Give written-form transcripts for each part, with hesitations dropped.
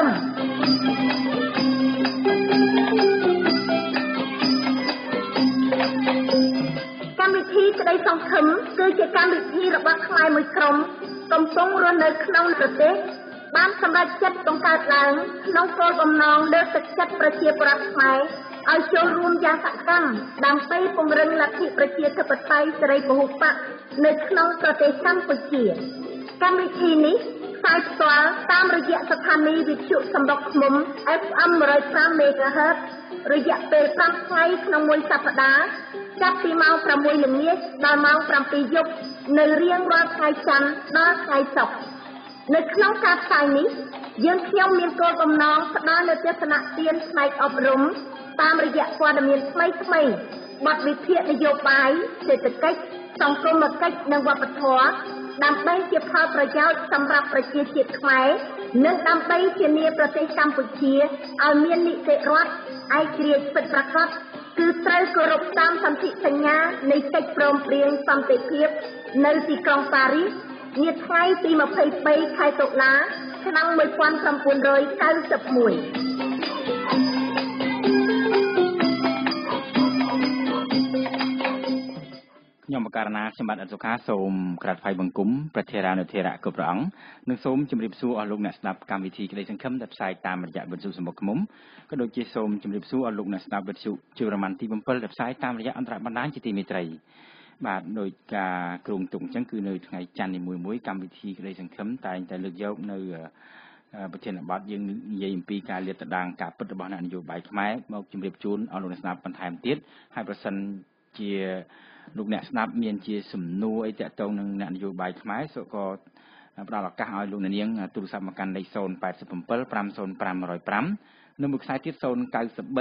មកម្មវិធីក្តីសង្ឃឹមគឺជាកម្មវិធីរបស់ខ្មែរមួយក្រុមកំពុងរស់នៅក្នុងប្រទេសបានសម្រេចចិត្តបង្កើតឡើងក្នុងគោលបំណងលើកទឹកចិត្តប្រជាពលរដ្ឋខ្មែរឲ្យចូលរួមយ៉ាងសកម្មដើម្បីពង្រឹងលទ្ធិប្រជាធិបតេយ្យសេរីពហុបកនៅក្នុងប្រទេសកម្ពុជាកម្មវិធីនេះផ្សាយផ្ទាល់តាមរយៈស្ថានីយ៍វិទ្យុសម្រុកឃ្មុំ FM 105 MHz រយៈពេល5ថ្ងៃក្នុងមួយសប្តាហ៍ចាប់ពីម៉ោង 6 ល្ងាចដល់ម៉ោង 7 យប់នៅរៀងរាល់ថ្ងៃច័ន្ទដល់ថ្ងៃសុក្រនៅក្នុងការផ្សាយនេះយើងខ្ញុំមានគោលបំណងផ្ដល់នូវទស្សនៈទានផ្នែកអប់រំតាមរយៈព័ត៌មានថ្មីៗបទវិភាគនយោបាយសេដ្ឋកិច្ចសង្គមគិច្ចនិងវប្បធម៌ដើម្បីជាផលប្រយោជន៍សម្រាប់ប្រជាជាតិខ្មែរនិងដើម្បីធានាប្រទេសកម្ពុជាឲ្យមាននីតិរដ្ឋឯករាជ្យពិតប្រាកដគឺត្រូវគោរពតាមសន្ធិសញ្ញានៃកិច្ចព្រមព្រៀងសន្តិភាពនៅទីក្រុងប៉ារីសនាថ្ងៃទី23ខែតុលាឆ្នាំ1991 ខ្ញុំបកករណាខ្ញុំបាទអសុខាសូមក្រាបថ្វាយបង្គំព្រះធេរានុធេរៈគ្រប់ព្រះអង្គនិងសូមជម្រាបសួរអស់លោកអ្នកស្ដាប់កម្មវិធីក្តីសង្ឃឹមដែលផ្សាយតាមរយៈវិទ្យុសម្បុកឃ្មុំក៏ដូចជាសូមជម្រាបសួរអស់លោកអ្នកស្ដាប់វិទ្យុជីវរ៉ាម៉ាន់ទី7ដែលផ្សាយតាមរយៈអន្តរបណ្ដាញជាទីមេត្រីបាទដោយការគ្រងទុកអញ្ចឹងគឺនៅថ្ងៃច័ន្ទនីមួយៗកម្មវិធីក្តីសង្ឃឹមតែងតែលើកយកនៅប្រធានបទយើងនិយាយអំពីការលាតត្រដាងការពិតរបស់អ្នកនយោបាយខ្មែរមកជម្រាបជូនអស់លោកអ្នកស្ដាប់បន្ថែមទៀតហើយប្រសិនជាលោកអ្នកស្ដាប់មានជាសំណួរអីតាក់ទងនឹងអ្នកនយោបាយខ្មែរសូមក៏ផ្ដល់ឱកាសឲ្យលោកអ្នកនាងទូរស័ព្ទមកកាន់លេខ087 505 105និងមួយខ្សែទៀត093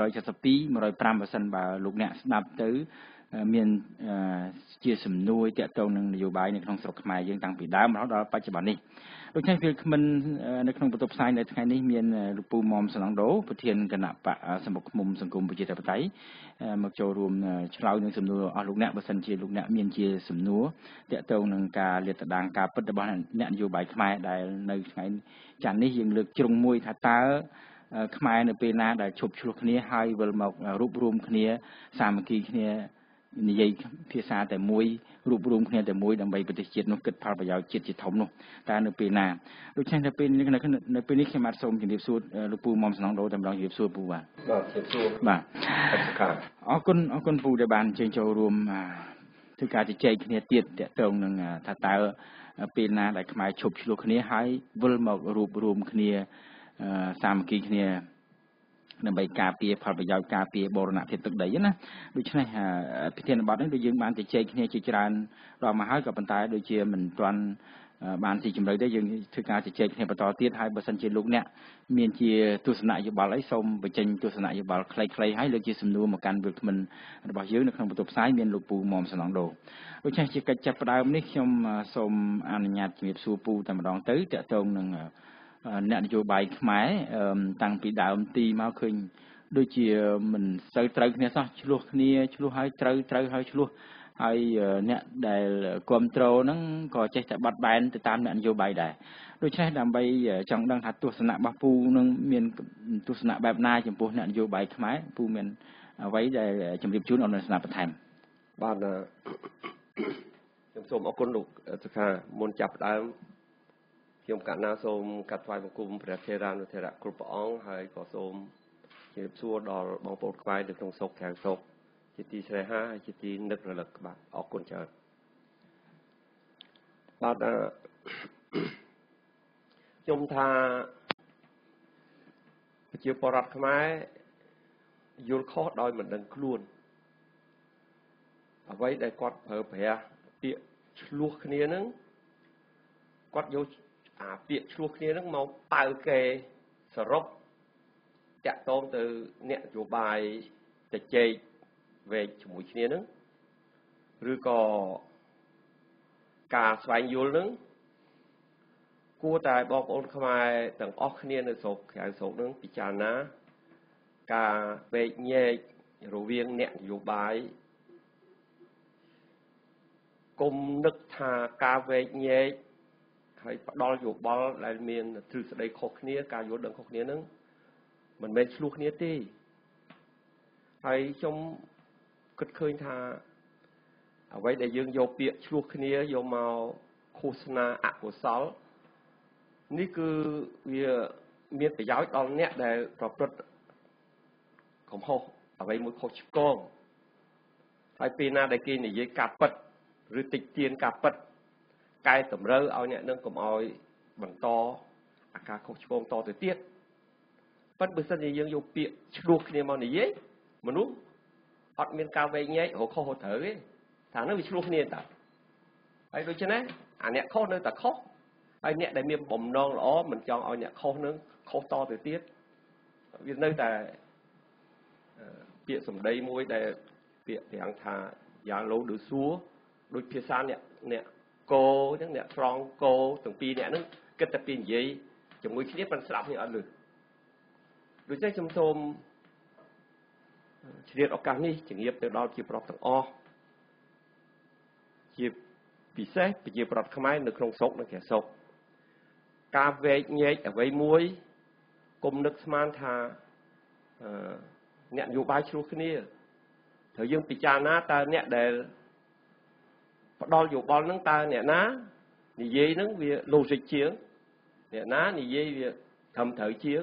672 105បើសិនបើលោកអ្នកស្ដាប់ទៅមានជាសំណួរតាក់ទងនឹងនយោបាយនៅក្នុងស្រុកខ្មែរយើងតាំងពីដើមរហូតដល់បច្ចុប្បន្ននេះដូច្នេះវាគ្មិននៅក្នុងបន្ទប់ផ្សាយនៅថ្ងៃនេះមានលោកពូមុំសំឡងដូប្រធានគណៈបកសម្បុកឃ្មុំសង្គមប្រជាធិបតេយ្យមកចូលរួមឆ្លើយនឹងសំណួរអស់លោកអ្នកបើសិនជាលោកអ្នកមានជាសំណួរតាក់ទងនឹងការលាតត្រដាងការពិតរបស់អ្នកនយោបាយខ្មែរដែលនៅថ្ងៃច័ន្ទនេះយើងលើកជ្រុងមួយថាតើខ្មែរនៅពេលណាដែលឈប់ឆ្លោះគ្នាហើយវិលមករួបរวมគ្នាសាមគ្គីគ្នានិយាយភាសាតែមួយរួបរวมគ្នាតែមួយដើម្បីប្រទេសជាតិនោះគិតផលប្រយោជន៍ជាតិជាធំនោះតែនៅពេលណាដូច្នេះនៅពេលនេះខ្ញុំបាទសូមជម្រាបសួរលោកពូមុំសំឡងដូតែម្ដងជម្រាបសួរពូបាទជម្រាបសួរបាទអរគុណពូដែលបានអញ្ជើញចូលរួមធ្វើការជជែកគ្នាទៀតតាក់ទងនឹងថាតើពេលណាដែលខ្មែរឈប់ឆ្លោះគ្នាហើយវិលមករួបរวมគ្នាសាមគ្គីគ្នាដើម្បីការពារផលប្រយោជន៍ការពារបូរណភាពទឹកដីណាដូច្នេះប្រធានបទនេះដូចយើងបានជជែកគ្នាជាច្រើនដល់មកហើយក៏ប៉ុន្តែដូចជាមិនទាន់បានទីជម្រៅទេយើងធ្វើការជជែកគ្នាបន្តទៀតហើយបើសិនជាលោកអ្នកមានជាទស្សនៈយោបល់អីសូមបញ្ចេញទស្សនៈយោបល់ខ្លីៗហើយលើកជាសំណួរមកកាន់វិក្កាមរបស់យើងនៅក្នុងបន្ទប់ផ្សាយមានលោកពូមុំសំឡងដូដូច្នេះជាកិច្ចចាប់ផ្ដើមនេះខ្ញុំសូមអនុញ្ញាតជំរាបសួរពូតែម្ដងទៅតកតងនឹងអ្នកនយោបាយខ្មែរតាំងពីដើមទីមកឃើញដូចជាមិនសូវត្រូវគ្នាសោះឆ្លោះគ្នាឆ្លោះហើយត្រូវហើយឆ្លោះហើយអ្នកដែលគ្រប់គ្រងហ្នឹងក៏ចេះតែបាត់បែនទៅតាមអ្នកនយោបាយដែរដូច្នេះដើម្បីចង់ដឹងថាទស្សនៈរបស់ពូនឹងមានទស្សនៈបែបណាចំពោះអ្នកនយោបាយខ្មែរពូមានអ្វីដែលជម្រាបជូនអនុស្នាបន្ថែមបាទខ្ញុំសូមអរគុណលោកសុខាមុនចាប់ដើមខ្ញុំកណាសូមកាត់ថ្វាយបង្គំព្រះធេរានុធេរៈគ្រប់ព្រះអង្គហើយក៏សូមជម្រាបសួរដល់បងប្អូនខ្មែរនៅក្នុងស្រុកក្រៅស្រុកជាទីស្រែហាហើយជាទីនឹករលឹកបាទអរគុណច្រើនបាទខ្ញុំថាប្រជាពលរដ្ឋខ្មែរយល់ខុសដោយមិនដឹងខ្លួនអ្វីដែលគាត់ប្រើប្រាស់ពាក្យឆ្លោះគ្នាហ្នឹងគាត់យកពាក្យឆ្លោះគ្នាហ្នឹងមកប៉ៅគេសរុបតាក់ទងទៅអ្នកនយោបាយទៅជែកវែកជាមួយគ្នាហ្នឹងឬក៏ការស្វែងយល់ហ្នឹងគួរតែបងប្អូនខ្មែរទាំងអស់គ្នានៅស្រុកក្រៅស្រុកហ្នឹងពិចារណាការវែកញែករវាងអ្នកនយោបាយគុំនឹកថាការវែកញែកហើយផ្ដល់យោបល់ដែលមានទ្រឹស្ដីខុសគ្នាការយល់ដឹងខុសគ្នាហ្នឹងមិនមែនឆ្លោះគ្នាទេហើយខ្ញុំគិតឃើញថាអ្វីដែលយើងយកពាក្យឆ្លោះគ្នាយកមកឃោសនាអកុសលនេះគឺវាមានប្រយោជន៍ដល់អ្នកដែលប្រព្រឹត្តកំហុសអ្វីមួយខុសឆ្គងហើយពេលណាដែលគេនិយាយការពិតឬតិចទៀនការពិតកែតម្រូវឲ្យអ្នកនឹងកុំឲ្យបន្តអាការខុសឆ្គងតទៅទៀតប៉ុន្តែបើសិនជាយើងយកពាក្យឆ្លោះគ្នាមកនិយាយមនុស្សអត់មានការវែងញែករកខុសត្រូវទេថានឹងវាឆ្លោះគ្នាតើហើយដូច្នេះអាអ្នកខុសនៅតែខុសហើយអ្នកដែលមានបំណងល្អមិនចង់ឲ្យអ្នកខុសនឹងខុសតទៅទៀតវានៅតែពាក្យសម្ដីមួយដែលពាក្យទាំងថាយ៉ាងលោដូចសួរដូចភាសាអ្នកគោអញ្ចឹងអ្នកស្រង់គោទាំងពីរអ្នកហ្នឹងគិតតែពីនិយាយជាមួយគ្នាប៉ុន្តែស្ដាប់គ្នាអត់ឮដូច្នេះខ្ញុំសូមជ្រាបឱកាសនេះជំរាបទៅដល់ជាប្រដ្ឋទាំងអស់ជាពិសេសប្រជាប្រដ្ឋខ្មែរនៅក្នុងស្រុកនិងក្រៅស្រុកការវែកញែកអ្វីមួយគុំនឹកស្មានថាអ្នកនយោបាយឆ្លោះគ្នាត្រូវយើងពិចារណាតើអ្នកដែលផ្ដល់យោបល់ហ្នឹងតើអ្នកណានិយាយហ្នឹងវា logic ជាងអ្នកណានិយាយវាត្រឹមត្រូវជាង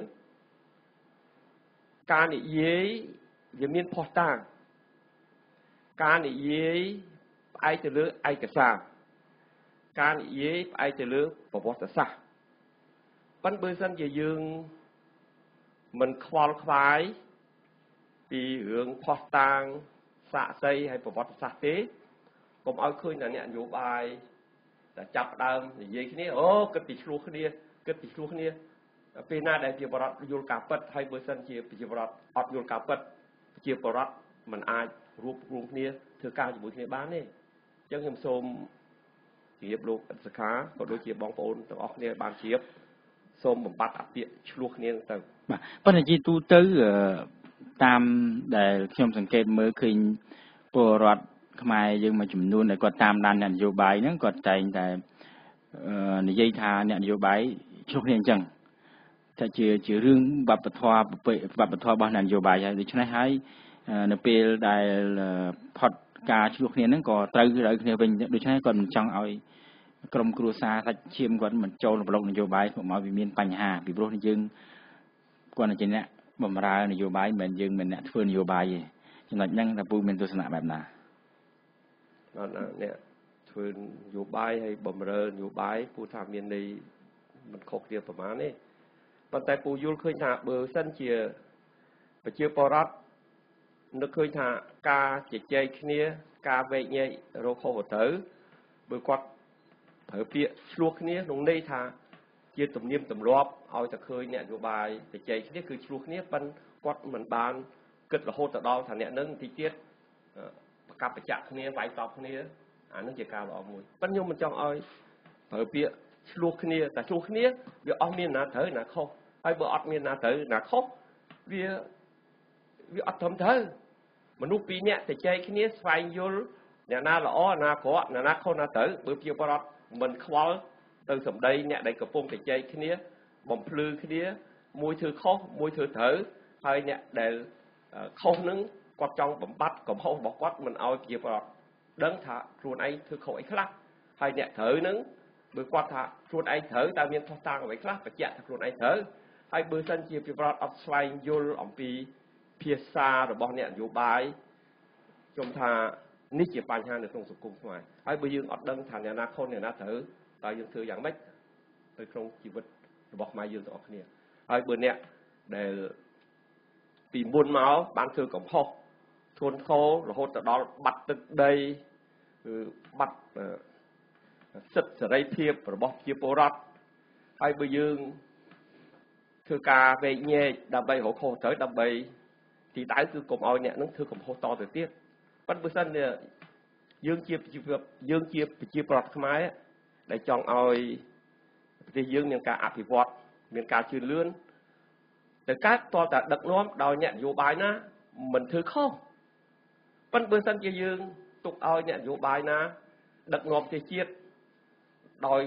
ការនិយាយវាមានភស្តុតាងការនិយាយផ្អែកទៅលើឯកសារការនិយាយផ្អែកទៅលើប្រវត្តិសាស្ត្រប៉ុន្តែបើសិនជាយើងមិនខ្វល់ខ្វាយពីរឿងភស្តុតាងសាក្សីហើយប្រវត្តិសាស្ត្រទេកុំឲ្យឃើញតែអ្នកនយោបាយតែចាប់ដើមនិយាយគ្នាអូគិតពីឆ្លោះគ្នាពេលណាដែលជាបរិបទយល់ការពិតហើយបើសិនជាប្រជាបរិបទអត់យល់ការពិតប្រជាបរិបទមិនអាចរួបរวมគ្នាធ្វើការជាមួយគ្នាបានទេអញ្ចឹងខ្ញុំសូមជម្រាបលោកអិតសខាក៏ដូចជាបងប្អូនទាំងអស់គ្នាបានជម្រាបសូមបំបត្តិអាពាក្យឆ្លោះគ្នាទៅបាទប៉ុន្តែជាទូទៅតាមដែលខ្ញុំសង្កេតមើលឃើញពលរដ្ឋខ្មែរយើងមួយចំនួនដែលគាត់តាមដានអ្នកនយោបាយហ្នឹងគាត់តែងតែនិយាយថាអ្នកនយោបាយឆ្លោះគ្នាអញ្ចឹងតែជារឿងវប្បធម៌របស់អ្នកនយោបាយហើយដូច្នេះហើយនៅពេលដែលផុតការឆ្លោះគ្នាហ្នឹងក៏ត្រូវគ្នាវិញដូច្នេះគាត់មិនចង់ឲ្យក្រុមគ្រួសារសាច់ឈាមគាត់មិនចូលប្រឡូកនយោបាយមកវាមានបញ្ហាពីព្រោះយើងគាត់ជាអ្នកបម្រើនយោបាយមិនមែនយើងមិនអ្នកធ្វើនយោបាយទេចំណុចហ្នឹងតាពូមានទស្សនៈបែបណាបាទអ្នកធ្វើនយោបាយហើយបម្រើនយោបាយពូថាមានន័យមិនខុសគ្នាប្រហែលទេប៉ុន្តែពូយល់ឃើញថាបើសិនជាប្រជាពលរដ្ឋនឹកឃើញថាការជជែកគ្នាការវែកញែករកខុសត្រូវបើគាត់ប្រើពាក្យឆ្លោះគ្នាក្នុងន័យថាជាទំនៀមទម្លាប់ឲ្យតែឃើញអ្នកនយោបាយជជែកគ្នាគឺឆ្លោះគ្នាប៉ុន្តែគាត់មិនបានគិតរហូតទៅដល់ថាអ្នកនឹងទីទៀតប្រកបប្រចាក់គ្នាវាយតប់គ្នាអានឹងជាការល្អមួយប៉ុន្តែខ្ញុំមិនចង់ឲ្យប្រើពាក្យឆ្លោះគ្នាតែឆ្លោះគ្នាវាអស់មានណាត្រូវណាខុសហើយបើអត់មានណាត្រូវណាខុសវាអត់ត្រឹមត្រូវមនុស្សពីរនាក់ជជែកគ្នាស្វែងយល់អ្នកណាល្អអ្នកណាអាក្រក់អ្នកណាខុសណាត្រូវបើជាបរិបទមិនខ្វល់ទៅសម្ដីអ្នកដែលកំពុងជជែកគ្នាបំភ្លឺគ្នាមួយធ្វើខុសមួយធ្វើត្រូវហើយអ្នកដែលខុសនឹងគាត់ចង់បំបត្តិកំហុសរបស់គាត់មិនឲ្យជាបរិបទដឹងថាខ្លួនឯងធ្វើខុសអីខ្លះហើយអ្នកត្រូវនឹងបើគាត់ថាខ្លួនឯងត្រូវតែមានភស្តុតាងអ្វីខ្លះបញ្ជាក់ថាខ្លួនឯងត្រូវហើយបើសិនជាប្រជាពលរដ្ឋអត់ស្វែងយល់អំពីភាសារបស់អ្នកនយោបាយខ្ញុំថានេះជាបញ្ហានៅក្នុងសង្គមខ្មែរហើយបើយើងអត់ដឹងថាអ្នកណាខុសអ្នកណាត្រូវតើយើងធ្វើយ៉ាងម៉េចនៅក្នុងជីវិតរបស់ខ្មែរយើងទាំងអស់គ្នាហើយបើអ្នកដែលពីមុនមកបានធ្វើកំហុសធ្ងន់ធ្ងររហូតទៅដល់បាត់ទឹកដីគឺបាត់សិទ្ធិសេរីភាពរបស់ប្រជាពលរដ្ឋហើយបើយើងធ្វើការវែកញែកដើម្បីរកខុសត្រូវដើម្បីទីដៅគឺកុំឲ្យអ្នកនឹងធ្វើកំហុសតទៅទៀតប៉ុន្តែបើសិនយើងជាប្រជាប្រដ្ឋខ្មែរដែលចង់ឲ្យប្រទេសយើងមានការអភិវឌ្ឍមានការជឿនលឿនតែកើតតតែដឹកនាំដោយអ្នកនយោបាយណាមិនធ្វើខុសប៉ុន្តែបើសិនជាយើងទុកឲ្យអ្នកនយោបាយណាដឹកនាំប្រទេសជាតិដោយ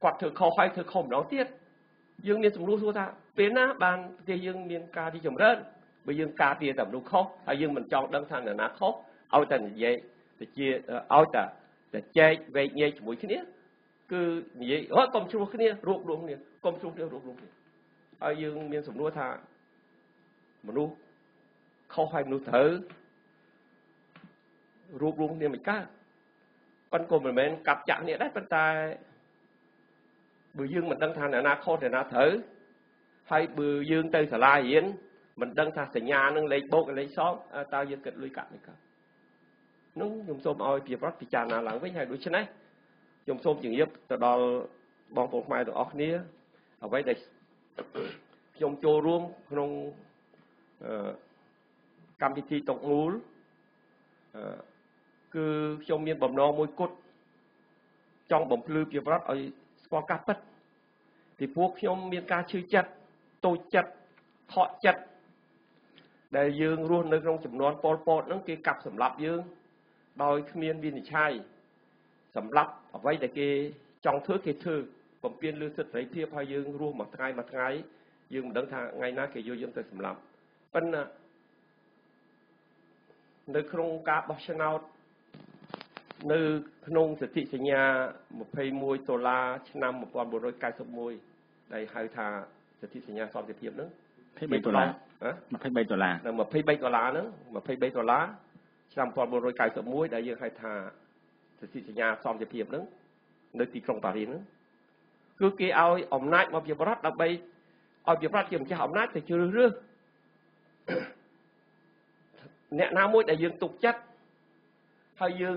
គាត់ធ្វើខុសហើយធ្វើខុសម្ដងទៀតយើងមានសំណួរសួរថាពេលណាបានប្រទេសយើងមានការរីចម្រើនបើយើងការពារតែមនុស្សខុសហើយយើងមិនចង់ដឹងថានរណាខុសឲ្យតែនិយាយទៅជាឲ្យតែចែកវែកញែកជាមួយគ្នាគឺនិយាយអូកុំឆ្លោះគ្នារួបរวมគ្នាកុំឆ្លោះគ្នារួបរวมគ្នាហើយយើងមានសំណួរថាមនុស្សខុសហើយមនុស្សត្រូវរួបរวมគ្នាមិនកើតប៉ុន្តែក៏មិនមែនកាប់ចាក់គ្នាដែរប៉ុន្តែបើយើងមិនដឹងថាអ្នកណាខុសអ្នកណាត្រូវហើយបើយើងទៅសាលារៀនមិនដឹងថាសញ្ញានឹងលេខបូកលេខសងតើយើងគិតលុយកាក់មិនកាប់នោះខ្ញុំសូមឲ្យពីប្រវត្តិពិចារណាឡើងវិញហើយដូច្នេះខ្ញុំសូមជម្រាបទៅដល់បងប្អូនខ្មែរទាំងអស់គ្នាអ្វីដែលខ្ញុំចូលរួមក្នុងកម្មវិធីតុកមូលគឺខ្ញុំមានបំណងមួយគត់ចង់បំភ្លឺពីប្រវត្តិឲ្យស្គាល់ការពិតពីពួកខ្ញុំមានការឈឺចិត្តតូចចិត្តខកចិត្តដែលយើងរស់នៅក្នុងចំនួនប៉ុលពតហ្នឹងគេកាប់សម្លាប់យើងដោយគ្មានវិនិច្ឆ័យសម្លាប់អ្វីដែលគេចង់ធ្វើគេធ្វើបំពេញលើសិទ្ធិសេរីភាពហើយយើងរស់មួយថ្ងៃយើងមិនដឹងថាថ្ងៃណាគេយកយើងទៅសម្លាប់ប៉ុន្តែនៅក្នុងការបោះឆ្នោតនៅក្នុងសន្ធិសញ្ញា$21ឆ្នាំ1991ដែលហៅថាសន្ធិសញ្ញាសន្តិភាពហ្នឹង$23 $23 ហ្នឹង$23ឆ្នាំ1991ដែលយើងហៅថាសន្ធិសញ្ញាសន្តិភាពហ្នឹងនៅទីក្រុងប៉ារីសហ្នឹងគឺគេឲ្យអំណាចមកពីរដ្ឋដើម្បីឲ្យពីរដ្ឋជាម្ចាស់អំណាចទៅជ្រើសរើសអ្នកណាមួយដែលយើងទុកចិត្តហើយយើង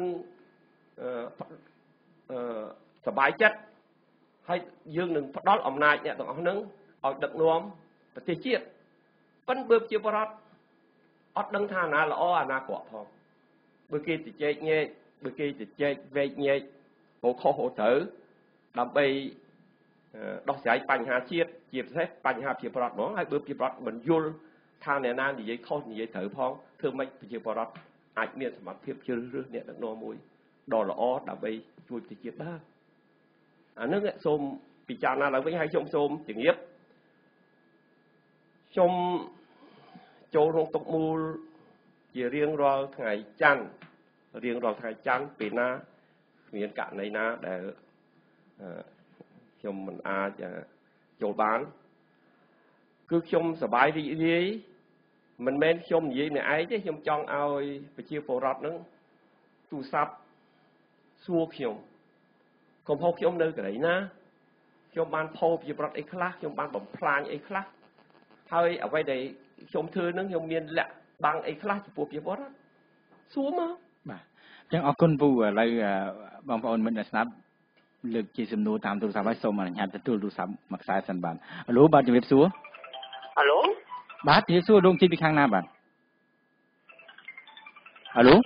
សប្បាយចិត្តហើយយើងនឹងផ្ដល់អំណាចអ្នកទាំងអស់ហ្នឹងឲ្យដឹកនាំប្រទេសជាតិប៉ុន្តែបើជាបរដ្ឋអត់ដឹងថាអាណាល្អអាណាអាក្រក់ផងបើគេជជែកញែកបើគេជជែកវែកញែកហៅខុសហៅត្រូវដើម្បីដោះស្រាយបញ្ហាជាតិជាពិសេសបញ្ហាជាបរដ្ឋហ្មងហើយបើជាបរដ្ឋមិនយល់ថាអ្នកណានិយាយខុសនិយាយត្រូវផងធ្វើម៉េចប្រជាពលរដ្ឋអាចមានសមត្ថភាពជ្រើសរើសអ្នកដឹកនាំមួយដ៏ល្អដើម្បីជួយប្រជាជាតិបានអានឹងសូមពិចារណាឡើងវិញហើយខ្ញុំសូមជម្រាបខ្ញុំចូលក្នុងតុកមូលជារៀងរាល់ថ្ងៃច័ន្ទពេលណាមានករណីណាដែលខ្ញុំមិនអាចចូលបានគឺខ្ញុំសប្បាយរីករាយមិនមែនខ្ញុំនិយាយម្នាក់ឯងទេខ្ញុំចង់ឲ្យប្រជាពលរដ្ឋនឹងទូរស័ព្ទសួរខ្ញុំកុំហៅខ្ញុំនៅកន្លែងណាខ្ញុំបានផោប្រជាពលរដ្ឋអីខ្លះខ្ញុំបានបំផ្លាញអីខ្លះហើយអ្វីដែលខ្ញុំធ្វើនឹងខ្ញុំមានលក្ខបាំងអីខ្លះចំពោះប្រជាពលរដ្ឋសួរមកបាទអញ្ចឹងអរគុណពូឥឡូវបងប្អូនមិត្តអ្នកស្ដាប់លើកជាសំណួរតាមទូរស័ព្ទហើយសូមអនុញ្ញាតទទួលទូរស័ព្ទមួយខ្សែសិនបាទអាឡូបាទជំរាបសួរអាឡូបាទជំរាបសួរលោកជិះពីខាងណាបាទអាឡូ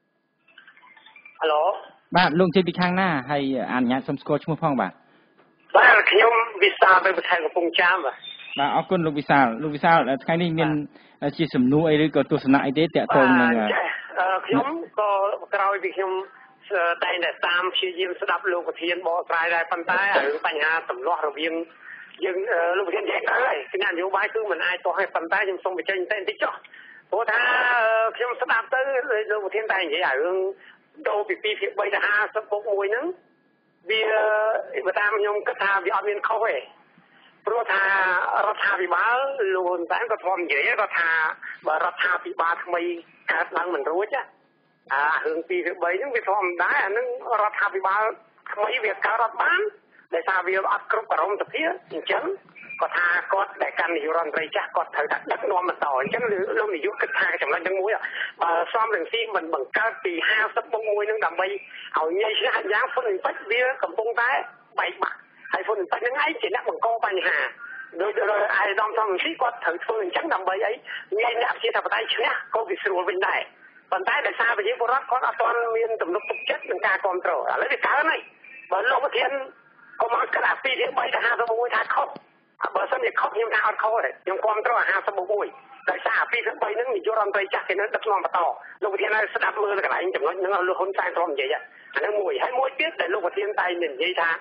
បាទលោកជិះពីខាងណាហើយអនុញ្ញាតសូមស្គាល់ឈ្មោះផងបាទខ្ញុំវិសាលពីប្រទេសកំពង់ចាមបាទអរគុណលោកវិសាលថ្ងៃនេះមានជាសំណួរអីឬក៏ទស្សនៈអីទេតាក់ទងនឹងខ្ញុំក៏ក្រោយពីខ្ញុំតែងតែតាមព្យាយាមស្ដាប់លោកប្រធានបកស្រាយដែរប៉ុន្តែរឿងបញ្ហាទម្លាស់រវាងយើងលោកប្រធាននិយាយទៅហើយគណៈនយោបាយគឺមិនអាចទាស់ឲ្យប៉ុន្តែខ្ញុំសូមបញ្ចេញតែបន្តិចចុះព្រោះថាខ្ញុំស្ដាប់ទៅលោកប្រធានតែនិយាយរឿងដូរពី2ភាគ3ទៅ50ពុក1ហ្នឹងវាតាមខ្ញុំគិតថាវាអត់មានខុសទេព្រោះថារដ្ឋាភិបាលលោកហ៊ុនសែនក៏ធ្លាប់និយាយគាត់ថាបើរដ្ឋាភិបាលថ្មីកើតឡើងមិនរួចរឿង2ភាគ3ហ្នឹងវាធម្មតាអានឹងរដ្ឋាភិបាលថ្មីវាកើតអត់បានដោយសារវាអត់គ្រប់ក្រមសភាអញ្ចឹងគាត់ថាគាត់ដែលកាន់នាយករដ្ឋមន្ត្រីចាស់គាត់ត្រូវតែដឹកនាំបន្តអញ្ចឹងលោកនាយកគិតថាចំណុចទាំងមួយបើសំរងស៊ីមិនបង្កើតពី50មុខមួយនឹងដើម្បីឲ្យញ៉ៃឆ្នះយ៉ាងហ្វុនពេជ្រវាកំពុងតែបែកបាក់ហើយហ្វុនពេជ្រនឹងឯងជាអ្នកបង្កបញ្ហាដោយអាយដាមសំរងស៊ីគាត់ត្រូវធ្វើអញ្ចឹងដើម្បីអីញ៉ៃអ្នកជាថាបដិឈ្នះក៏វាស្រួលវិញដែរប៉ុន្តែដោយសារប្រជាពលរដ្ឋគាត់អត់ទាន់មានទំនុកទុកចិត្តនឹងការគ្រប់គ្រងឥឡូវវាកើនហើយបើលោកប្រធានកុំអត់ក្តារ2រៀង3ទៅ51ថាខុសបើសិនជាខុសខ្ញុំថាអត់ខុសទេខ្ញុំគ្រប់គ្រង51ដោយសារ2ភាគ3ហ្នឹងនាយករដ្ឋមន្ត្រីចាស់គេនៅដឹកនាំបន្តលោកប្រធានឲ្យស្ដាប់មើលកន្លែងចំណុចហ្នឹងលោកហ៊ុនសែនទ្រាំនិយាយអាហ្នឹងមួយហើយមួយទៀតដែលលោកប្រធានតែនិយាយថា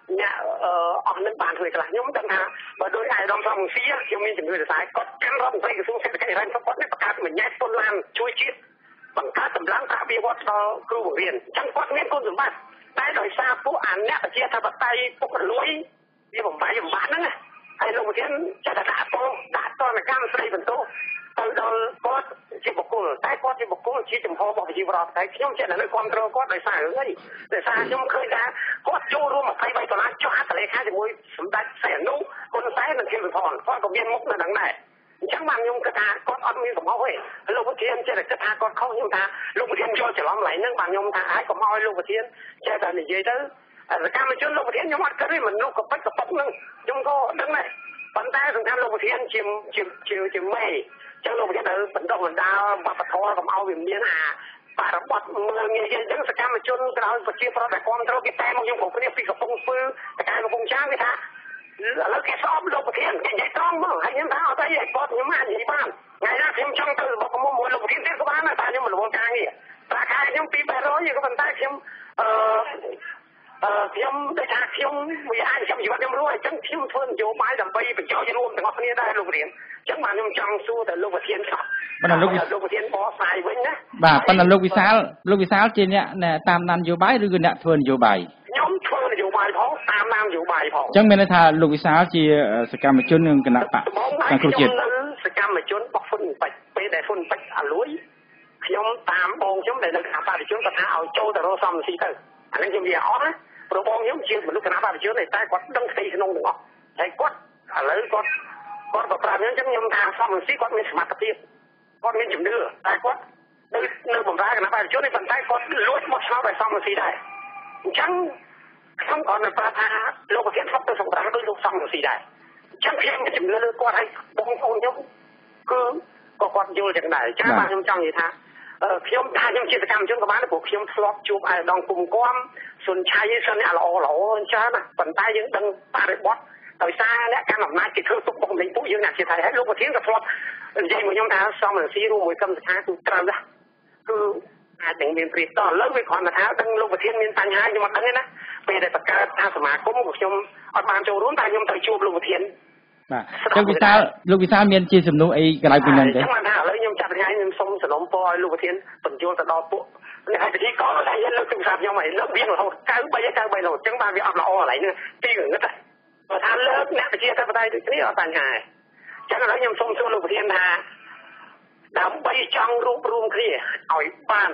អ្នកអស់នឹងបានធ្វើខ្លះខ្ញុំដឹងថាបើដោយអាយដាមសំស៊ីខ្ញុំមានជំនឿថាគាត់កាន់រដ្ឋមន្ត្រីក្រសួងសេដ្ឋកិច្ចហិរញ្ញវត្ថុគាត់នេះបង្កើតមញ្ញត្តិទុនឡានជួយជាតិបង្កើតកម្លាំងប្រាក់វាវត្តដល់គ្រូបង្រៀនអញ្ចឹងគាត់មានគុណសម្បត្តិតែដោយសារពួកអាអ្នកប្រជាធិបតេយ្យពុករលួយវាបំបាយបំបាក់ហ្នឹងហើយលោកប្រធានចាត់ដាក់តនកម្មស្រីបន្ទោសទៅដល់គាត់ជាបុគ្គលតែគាត់ជាបុគ្គលជាចំហរបស់ប្រជាពលរដ្ឋតែខ្ញុំចេះតែនៅគ្រប់គ្រងគាត់ដោយសាររឿងអីដោយសារខ្ញុំឃើញថាគាត់ចូលរួម$23ចុះហត្ថលេខាជាមួយសម្ដេចសីហនុហ៊ុនសែននិងហ៊ីលផងគាត់ក៏មានមុខនៅហ្នឹងដែរអញ្ចឹងបានខ្ញុំគិតថាគាត់អត់មានកំហុសទេលោកប្រធានចេះតែគិតថាគាត់ខុសខ្ញុំថាលោកប្រធានយល់ច្រឡំឡើយហ្នឹងបានខ្ញុំថាហើយកុំឲ្យលោកប្រធានចេះតែនិយាយទៅសកម្មជនលោកប្រធានខ្ញុំអត់គិតទេមនុស្សក៏ពិតក៏ប៉ុកហ្នឹងខ្ញុំក៏ដឹងដែរប៉ុន្តែសំខាន់លោកប្រធានជាមេចឹងលោកប្រធានត្រូវបណ្ដុះបណ្ដាលវប្បធម៌កុំឲ្យវាមានអាបរិបទមើលងាយចឹងសកម្មជនក្រោយប្រជាប្រដ្ឋដែលគ្រប់គ្រងគេតែមកខ្ញុំគ្រប់គ្នាពីកំពង់ស្ពឺតែកំពង់ចាមគេថាឥឡូវគេស្អប់លោកប្រធានគេនិយាយត្រង់មកហើយខ្ញុំថាអត់អីឲ្យគាត់ខ្ញុំអាចនិយាយបានថ្ងៃណាខ្ញុំចង់ទៅរបស់កុំមួយលោកប្រធានទៀតក៏បានដែរតែខ្ញុំមិនរវល់ការងារប្រាក់ខែខ្ញុំ200ក៏ប៉ុន្តែខ្ញុំខ្ញុំដូចថាខ្ញុំវាអាចខ្ញុំជីវិតខ្ញុំរស់អញ្ចឹងខ្ញុំធ្វើនយោបាយដើម្បីប្រយោជន៍រួមទាំងអស់គ្នាដែរលោកប្រធានអញ្ចឹងបាទខ្ញុំចង់សួរទៅលោកប្រធានសោះប៉ុន្តែលោកប្រធានបកស្រាយវិញណាបាទប៉ុន្តែលោកវិសាលជាអ្នកតាមដាននយោបាយឬក៏អ្នកធ្វើនយោបាយខ្ញុំធ្វើនយោបាយផងតាមដាននយោបាយផងអញ្ចឹងមានន័យថាលោកវិសាលជាសកម្មជននឹងគណៈបកសង្គ្រោះជាតិសកម្មជនបោះហ៊ុនពេជ្រពេលដែលហ៊ុនពេជ្រអាលួយខ្ញុំតាមបងខ្ញុំដែលនៅគណៈបកប្រជាជនគាត់ថាឲ្យចូលទៅរកសំស៊ីទៅអានេះខ្ញុំនិយាយអត់ណាព្រោះបងខ្ញុំជាមនុស្សគណៈបកប្រជាជនតែគាត់ដឹងផ្ទៃក្នុងទាំងអស់ហើយគាត់ឥឡូវគាត់ក៏ប្រាប់ខ្ញុំអញ្ចឹងខ្ញុំថាសំស៊ីគាត់មានសមត្ថភាពគាត់មានជំនឿតែគាត់នៅបម្រើគណៈបកប្រជាជននេះប៉ុន្តែគាត់លួចមកឆ្នោតឲ្យសំស៊ីដែរអញ្ចឹងខ្ញុំក៏នៅប្រាប់ថាលោកប្រធានគាត់ទៅសម្រាប់ដោយលោកសំស៊ីដែរអញ្ចឹងខ្ញុំមានជំនឿលើគាត់ហើយបងប្អូនខ្ញុំគឺក៏គាត់យល់ចឹងដែរចា៎បាទខ្ញុំចង់និយាយថាខ្ញុំជាសកម្មជនក៏បានព្រោះខ្ញុំធ្លាប់ជួបអាយដងគុំគំសុនឆៃសិនអ្នកល្អអញ្ចឹងណាប៉ុន្តែយើងដឹងបរិបទដោយសារអ្នកកាន់អំណាចគេធ្វើទុកបុកម្នេញពួកយើងអ្នកជាថៃហើយលោកប្រធានក៏ធ្លាប់និយាយមកខ្ញុំថាសំរងស៊ីរួមមួយកម្មសខាគឺត្រូវណាគឺអាចនឹងមានព្រៀបតឥឡូវវាគ្រាន់តែថាដឹងលោកប្រធានមានបញ្ហាខ្ញុំអត់ដឹងទេណាពេលដែលបង្កើតថាសមាគមcủaខ្ញុំអត់បានចូលរួមតែខ្ញុំទៅជួបលោកប្រធានបាទលោកវិសាលមានជាសំណួរអីក្រៅពីនេះទេខ្ញុំថាឥឡូវខ្ញុំចាប់ថ្ងៃខ្ញុំសុំសំណុំពរឲ្យលោកប្រធានបញ្យល់ទៅដល់ពួកអ្នកឯកទីក៏តែលើកទូរស័ព្ទខ្ញុំឲ្យលើកមានរហូត93រហូតអញ្ចឹងបានវាអត់ល្អកន្លែងនេះទីងឹតបើថាលើកអ្នកប្រជាធិបតេយ្យដូចគ្នាអត់បញ្ហាទេអញ្ចឹងឥឡូវខ្ញុំសូមសួរលោកប្រធានថាដើម្បីចង់រួបរวมគ្នាឲ្យបាន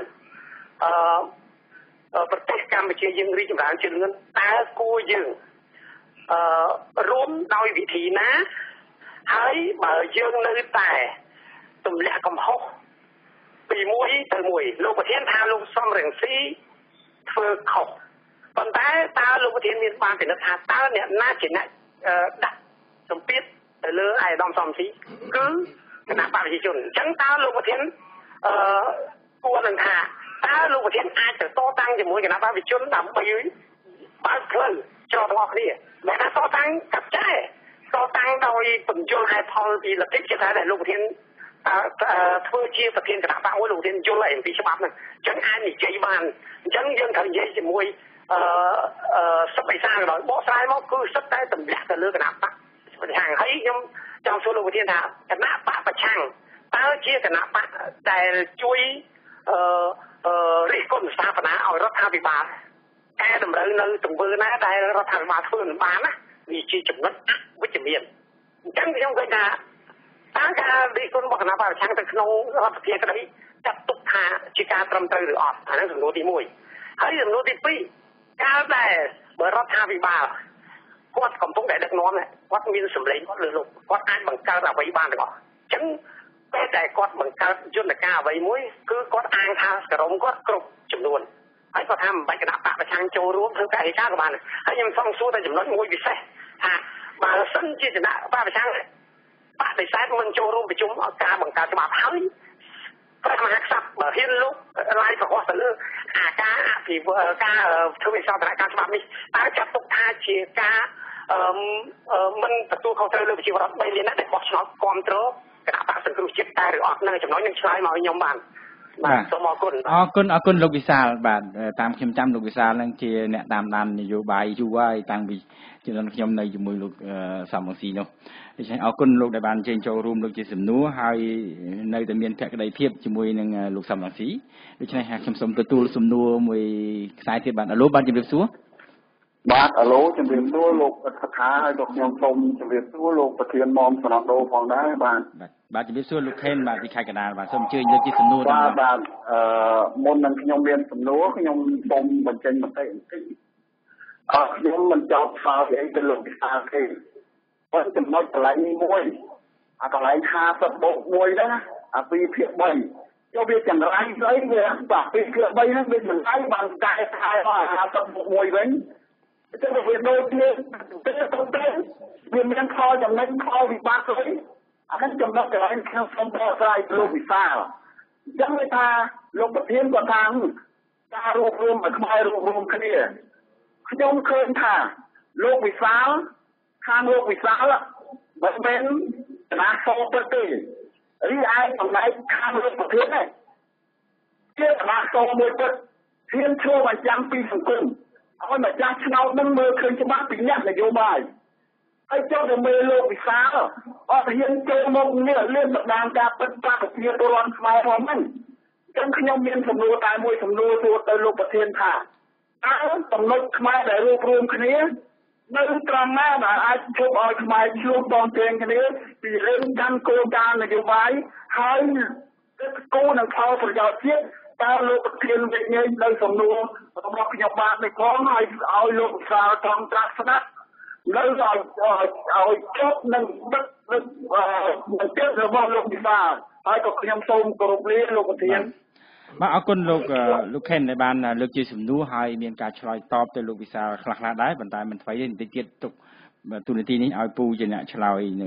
ប្រទេសកម្ពុជាយើងរីកចម្រើនជាលឿនតើគួរយើងរួមដោយវិធីណាហើយបើយើងនៅតែទម្លាក់កំហុសពីមួយទៅមួយលោកប្រធានថាលោកសំរងស៊ីធ្វើខុសប៉ុន្តែតើលោកប្រធានមានបានពិនិត្យថាតើអ្នកណាជាអ្នកដាក់សម្ពាធទៅលើអាយដាមសំស៊ីគឺគណៈបកប្រជាជនអញ្ចឹងតើលោកប្រធានគួរនឹងថាតើលោកប្រធានអាចទៅតតាំងជាមួយគណៈបកប្រជាជនដើម្បីបើកផ្លូវចោលទាំងអស់គ្នាតែថាតតាំងកាត់ចែតតាំងដោយបញ្យលហេតុផលពីលទ្ធិជាតែលោកប្រធានធ្វើជាប្រធានគណៈបកមួយលោកប្រធានយល់អំពីច្បាប់ហ្នឹងអញ្ចឹងអាចនិយាយបានអញ្ចឹងយើងត្រូវនិយាយជាមួយសិទ្ធិបិសាក៏ដោយបកស្រាយមកគឺសិទ្ធិតែទម្លាក់ទៅលើគណៈបកប្រឆាំងហើយខ្ញុំចង់សួរលោកប្រធានថាគណៈបកប្រឆាំងតើជាគណៈបកដែលជួយរិះគន់ស្ថាបនាឲ្យរដ្ឋាភិបាលតែតម្រូវនៅទង្វើណាដែលរដ្ឋាភិបាលធ្វើមិនបានណាវាជាចំណុចវិជ្ជមានអញ្ចឹងខ្ញុំឃើញថាតើការរិះគន់របស់គណៈបកប្រឆាំងទៅក្នុងរដ្ឋសភាក្តីចាត់ទុកថាជាការត្រឹមត្រូវឬអត់អានោះសំណួរទី1ហើយសំណួរទី2កាលដែលបើរដ្ឋាភិបាលគាត់កំពុងតែដឹកនាំគាត់មានសម្លេងគាត់លើសលប់គាត់អាចបង្កើតអ្វីបានទាំងអស់អញ្ចឹងពេលដែលគាត់បង្កើតយន្តការអ្វីមួយគឺគាត់អាងថាសរុបគាត់គ្រប់ចំនួនហើយគាត់ថាមិនបាច់គណៈបកប្រឆាំងចូលរួមធ្វើការឯកាក៏បានហើយខ្ញុំសង្សួរតែចំណុចមួយពិសេសថាបើសិនជាគណៈបកប្រឆាំងបដិសេធមិនចូលរួមប្រជុំការបង្កើតច្បាប់ហើយព្រះមហាក្សត្របើហ៊ានលោកឡាយប្រកាសទៅលើអាការអភិវឌ្ឍការធ្វើវិសោធនកម្មច្បាប់នេះតើចាត់ទុកថាជាការមិនទទួលខុសត្រូវលើប្រជាពលរដ្ឋ3លានដែលបោះឆ្នោតគ្រប់គ្រងគណៈបកសង្គ្រោះជាតិតែឬអត់នៅចំណុចនឹងឆ្លើយមកឲ្យខ្ញុំបានបាទសូមអរគុណអរគុណលោកវិសាលបាទតាមខ្ញុំចាំលោកវិសាលនឹងជាអ្នកតាមដាននយោបាយយូរហើយតាំងពីជំនាន់ខ្ញុំនៅជាមួយលោកសំរងស៊ីនោះដូច្នេះអរគុណលោកដែលបានចេញចូលរួមលោកជាសំណួរហើយនៅតែមានភក្ដីភាពជាមួយនឹងលោកសំរងស៊ីដូច្នេះខ្ញុំសូមទទួលសំណួរមួយខ្សែទៀតបាទអឡូបាទជំរាបសួរបាទអឡូជំរាបសួរលោកអធិការហើយក៏ខ្ញុំសូមជំរាបសួរលោកប្រធានមុំសំណដូផងដែរបាទជំរាបសួរលោកខេនបាទពីខេត្តកណ្ដាលបាទសូមអញ្ជើញលើកជាសំណួរបាទមុននឹងខ្ញុំមានសំណួរខ្ញុំសូមបញ្ចេញមតិបន្តិចខ្ញុំមិនចង់ស្វាគមន៍ទៅលោកវិសាលទេប៉ុន្តែចំណុចកន្លែងនេះមួយកន្លែង50បូក1ហ្នឹងអា2ភាគ3យកវាចង្រៃស្អីវាបាទ2ភាគ3ហ្នឹងវាចង្រៃបានកែខែមក50បូក1វិញតែវាដូចគ្នាទៅវាមានខចំណេញខវិបត្តិស្អីអានេះចំណុចកន្លែងខ្ញុំសូមបកស្រាយលោកវិសាលអញ្ចឹងវាថាលោកប្រធានគាត់ថាការរួបរวมឲ្យខ្មែររួបរวมគ្នាខ្ញុំឃើញថាលោកវិសាលខាងលោកវិសាលមិនមែនចំណាសោទៅទេរីឯចំណែកខាងលោកប្រធាននេះជាចំណាសោមួយពិតធានឈ្មោះបញ្ចាំងពីសង្គមឲ្យម្ចាស់ឆ្នោតនឹងមើលឃើញច្បាស់ពីអ្នកនយោបាយហើយចុះទៅមើលលោកវិសាលអត់ហ៊ានចូលមកនេះលឿនបណ្ដាំការពិតប្រាកដជាពលរដ្ឋខ្មែរផងហ្នឹងអញ្ចឹងខ្ញុំមានសំណួរតែមួយសំណួរសួរទៅលោកប្រធានថាតើចំណុចខ្មែរដែលរួបរวมគ្នានៅត្រង់ណាដែលអាចធ្វើឲ្យខ្មែរឆ្លងបងជើងគ្នាពីរឿងកាន់គោលការណ៍នយោបាយហើយគោលនឹងផលប្រយោជន៍ជាតិតើលោកប្រធានវិញ្ញាណនៅសំណួររបស់ខ្ញុំបាទនេះផងឲ្យលោកវិសាលត្រង់ត្រាស់ស្ដាប់នៅឲ្យចប់នឹងដឹកនឹងទៀតរបស់លោកវិសាលហើយក៏ខ្ញុំសូមគោរពលាលោកប្រធានបាទអរគុណលោកខេនដែលបានលើកជាសំណួរហើយមានការឆ្លើយតបទៅលោកវិសាលខ្លះៗដែរប៉ុន្តែមិនថ្មីទេបន្តិចទៀតទុកទូនាទីនេះឲ្យពូជាអ្នកឆ្លើយនៅ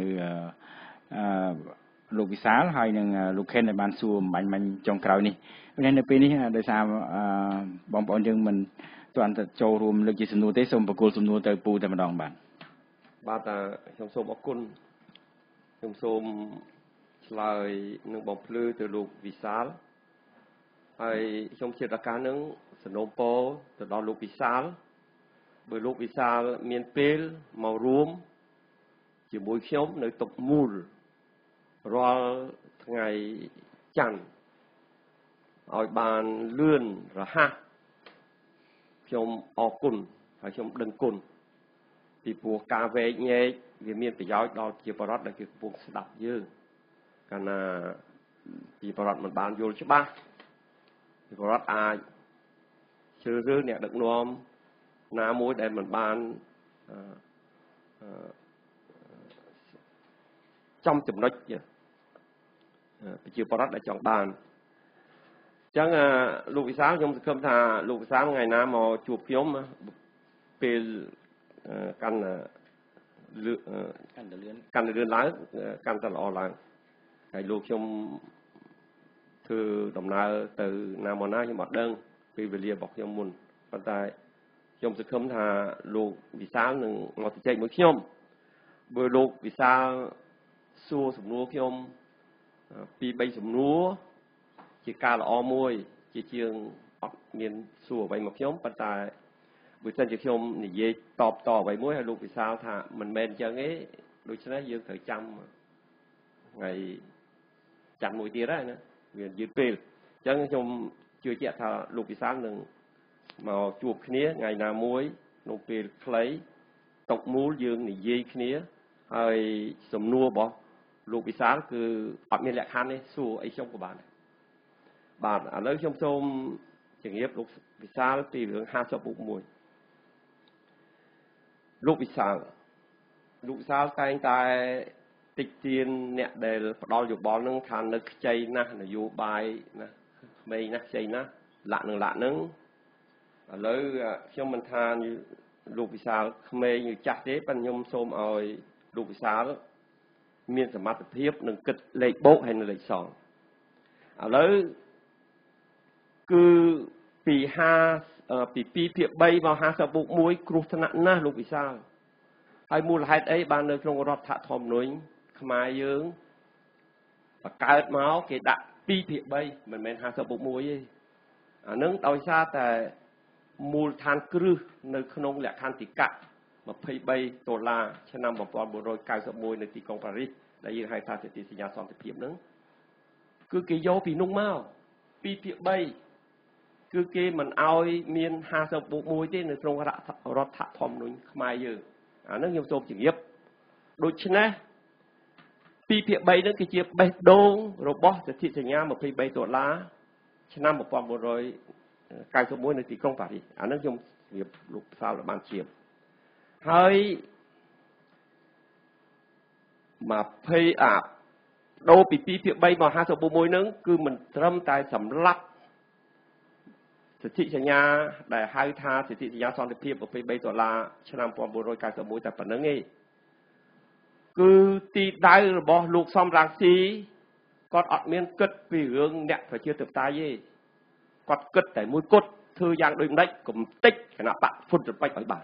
លោកវិសាលហើយនឹងលោកខេនដែលបានសួរបាញ់ចុងក្រោយនេះនៅពេលនេះដោយសារបងប្អូនយើងមិនទាន់ទៅចូលរួមលើកជាសំណួរទេសូមបកគោលសំណួរទៅពូតែម្ដងបាទខ្ញុំសូមអរគុណខ្ញុំសូមឆ្លើយនឹងបងភ្លឺទៅលោកវិសាលហើយខ្ញុំជាតកានឹងសំណូមពរទៅដល់លោកវិសាលបើលោកវិសាលមានពេលមករួមជាមួយខ្ញុំនៅតុមូលរាល់ថ្ងៃច័ន្ទឲ្យបានលឿនរហ័សខ្ញុំអរគុណហើយខ្ញុំដឹងគុណពីព្រោះការវែកញែកវាមានប្រយោជន៍ដល់ជាបរិបទដែលគេកំពុងស្ដាប់យើងកាលណាពីបរិបទមិនបានយល់ច្បាស់ពីបរិបទអាចជ្រើសរើសអ្នកដឹកនាំណាមួយដែលមិនបានចំចំណុចប្រជាបរិបទដែលចង់បានអញ្ចឹងលោកវិសាលខ្ញុំសង្ឃឹមថាលោកវិសាលថ្ងៃណាមកជួបខ្ញុំពេលកាន់តែលឿនឡើងកាន់តែល្អឡើងហើយលោកខ្ញុំធ្វើដំណើរទៅណាមកណាខ្ញុំអត់ដឹងពេលវេលារបស់ខ្ញុំមុនប៉ុន្តែខ្ញុំសង្ឃឹមថាលោកវិសាលនឹងមកជជែកមួយខ្ញុំបើលោកវិសាលសួរសំណួរខ្ញុំ2-3សំណួរជាការល្អមួយជាជាងអត់មានសួរអ្វីមកខ្ញុំប៉ុន្តែបើសិនជាខ្ញុំនិយាយតបតអ្វីមួយហើយលោកវិសាលថាមិនមែនអញ្ចឹងទេដូច្នេះយើងត្រូវចាំថ្ងៃច័ន្ទមួយទៀតហើយណាវាយឺតពេលអញ្ចឹងខ្ញុំជឿជាក់ថាលោកវិសាលនឹងមកជួបគ្នាថ្ងៃណាមួយក្នុងពេលខ្លីតុកមូលយើងនិយាយគ្នាហើយសំណួររបស់លោកវិសាលគឺអត់មានលក្ខខណ្ឌទេសួរអីខ្ញុំក៏បានបាទឥឡូវខ្ញុំសូមជម្រាបលោកវិសាលពីរឿង50+1លោកវិសាលតែងតែតិចទៀនអ្នកដែលផ្ដាល់យោបល់នឹងថានៅខ្ចីណាស់នយោបាយណាក្មេងណាស់ខ្ចីណាស់លាក់នឹងឥឡូវខ្ញុំមិនថាលោកវិសាលក្មេងឬចាស់ទេប៉ុន្តែខ្ញុំសូមឲ្យលោកវិសាលមានសមត្ថភាពនឹងគិតលេខបូកហើយនិងលេខសល់ឥឡូវគឺពី2ភាគ3មក50+1គ្រោះថ្នាក់ណាស់លោកវិសាលហើយមូលហេតុអីបាននៅក្នុងរដ្ឋធម្មនុញ្ញខ្មែរយើងបង្កើតមកគេដាក់ 2/3មិនមែន50បូក1ទេអានឹងដោយសារតែមូលដ្ឋានគ្រឹះនៅក្នុងលក្ខន្តិកៈ$23ឆ្នាំ1991នៅទីក្រុងប៉ារីសដែលយើងហៅថាសិទ្ធិសញ្ញាសន្តិភាពហ្នឹងគឺគេយកពីនោះមក2/3គឺគេមិនអោយមាន50បូក1ទេនៅក្នុងរដ្ឋធម្មនុញ្ញខ្មែរយើងអាហ្នឹងខ្ញុំសូមជម្រាបដូច្នេះ2/3ហ្នឹងគឺជាបេះដូងរបស់សិទ្ធិសញ្ញា$23ឆ្នាំ1991នៅទីក្រុងប៉ារីសអាហ្នឹងខ្ញុំជម្រាបលោកផ្សាលបានជ្រាបហើយដូរពី2/3មក50បូក1ហ្នឹងគឺមិនត្រឹមតែសម្រាប់សិទ្ធិសញ្ញាដែលហៅថាសិទ្ធិសញ្ញាសន្តិភាព$23ឆ្នាំ1991តែប៉ុណ្្នឹងឯងគឺទីដៅរបស់លោកសំរងស៊ីគាត់អត់មានគិតពីរឿងអ្នកប្រជាធិបតេយ្យទេគាត់គិតតែមួយគត់ធ្វើយ៉ាងដូចម្ដេចកុំតិចគណៈបកហ្វុតត្រពេចឲ្យបាន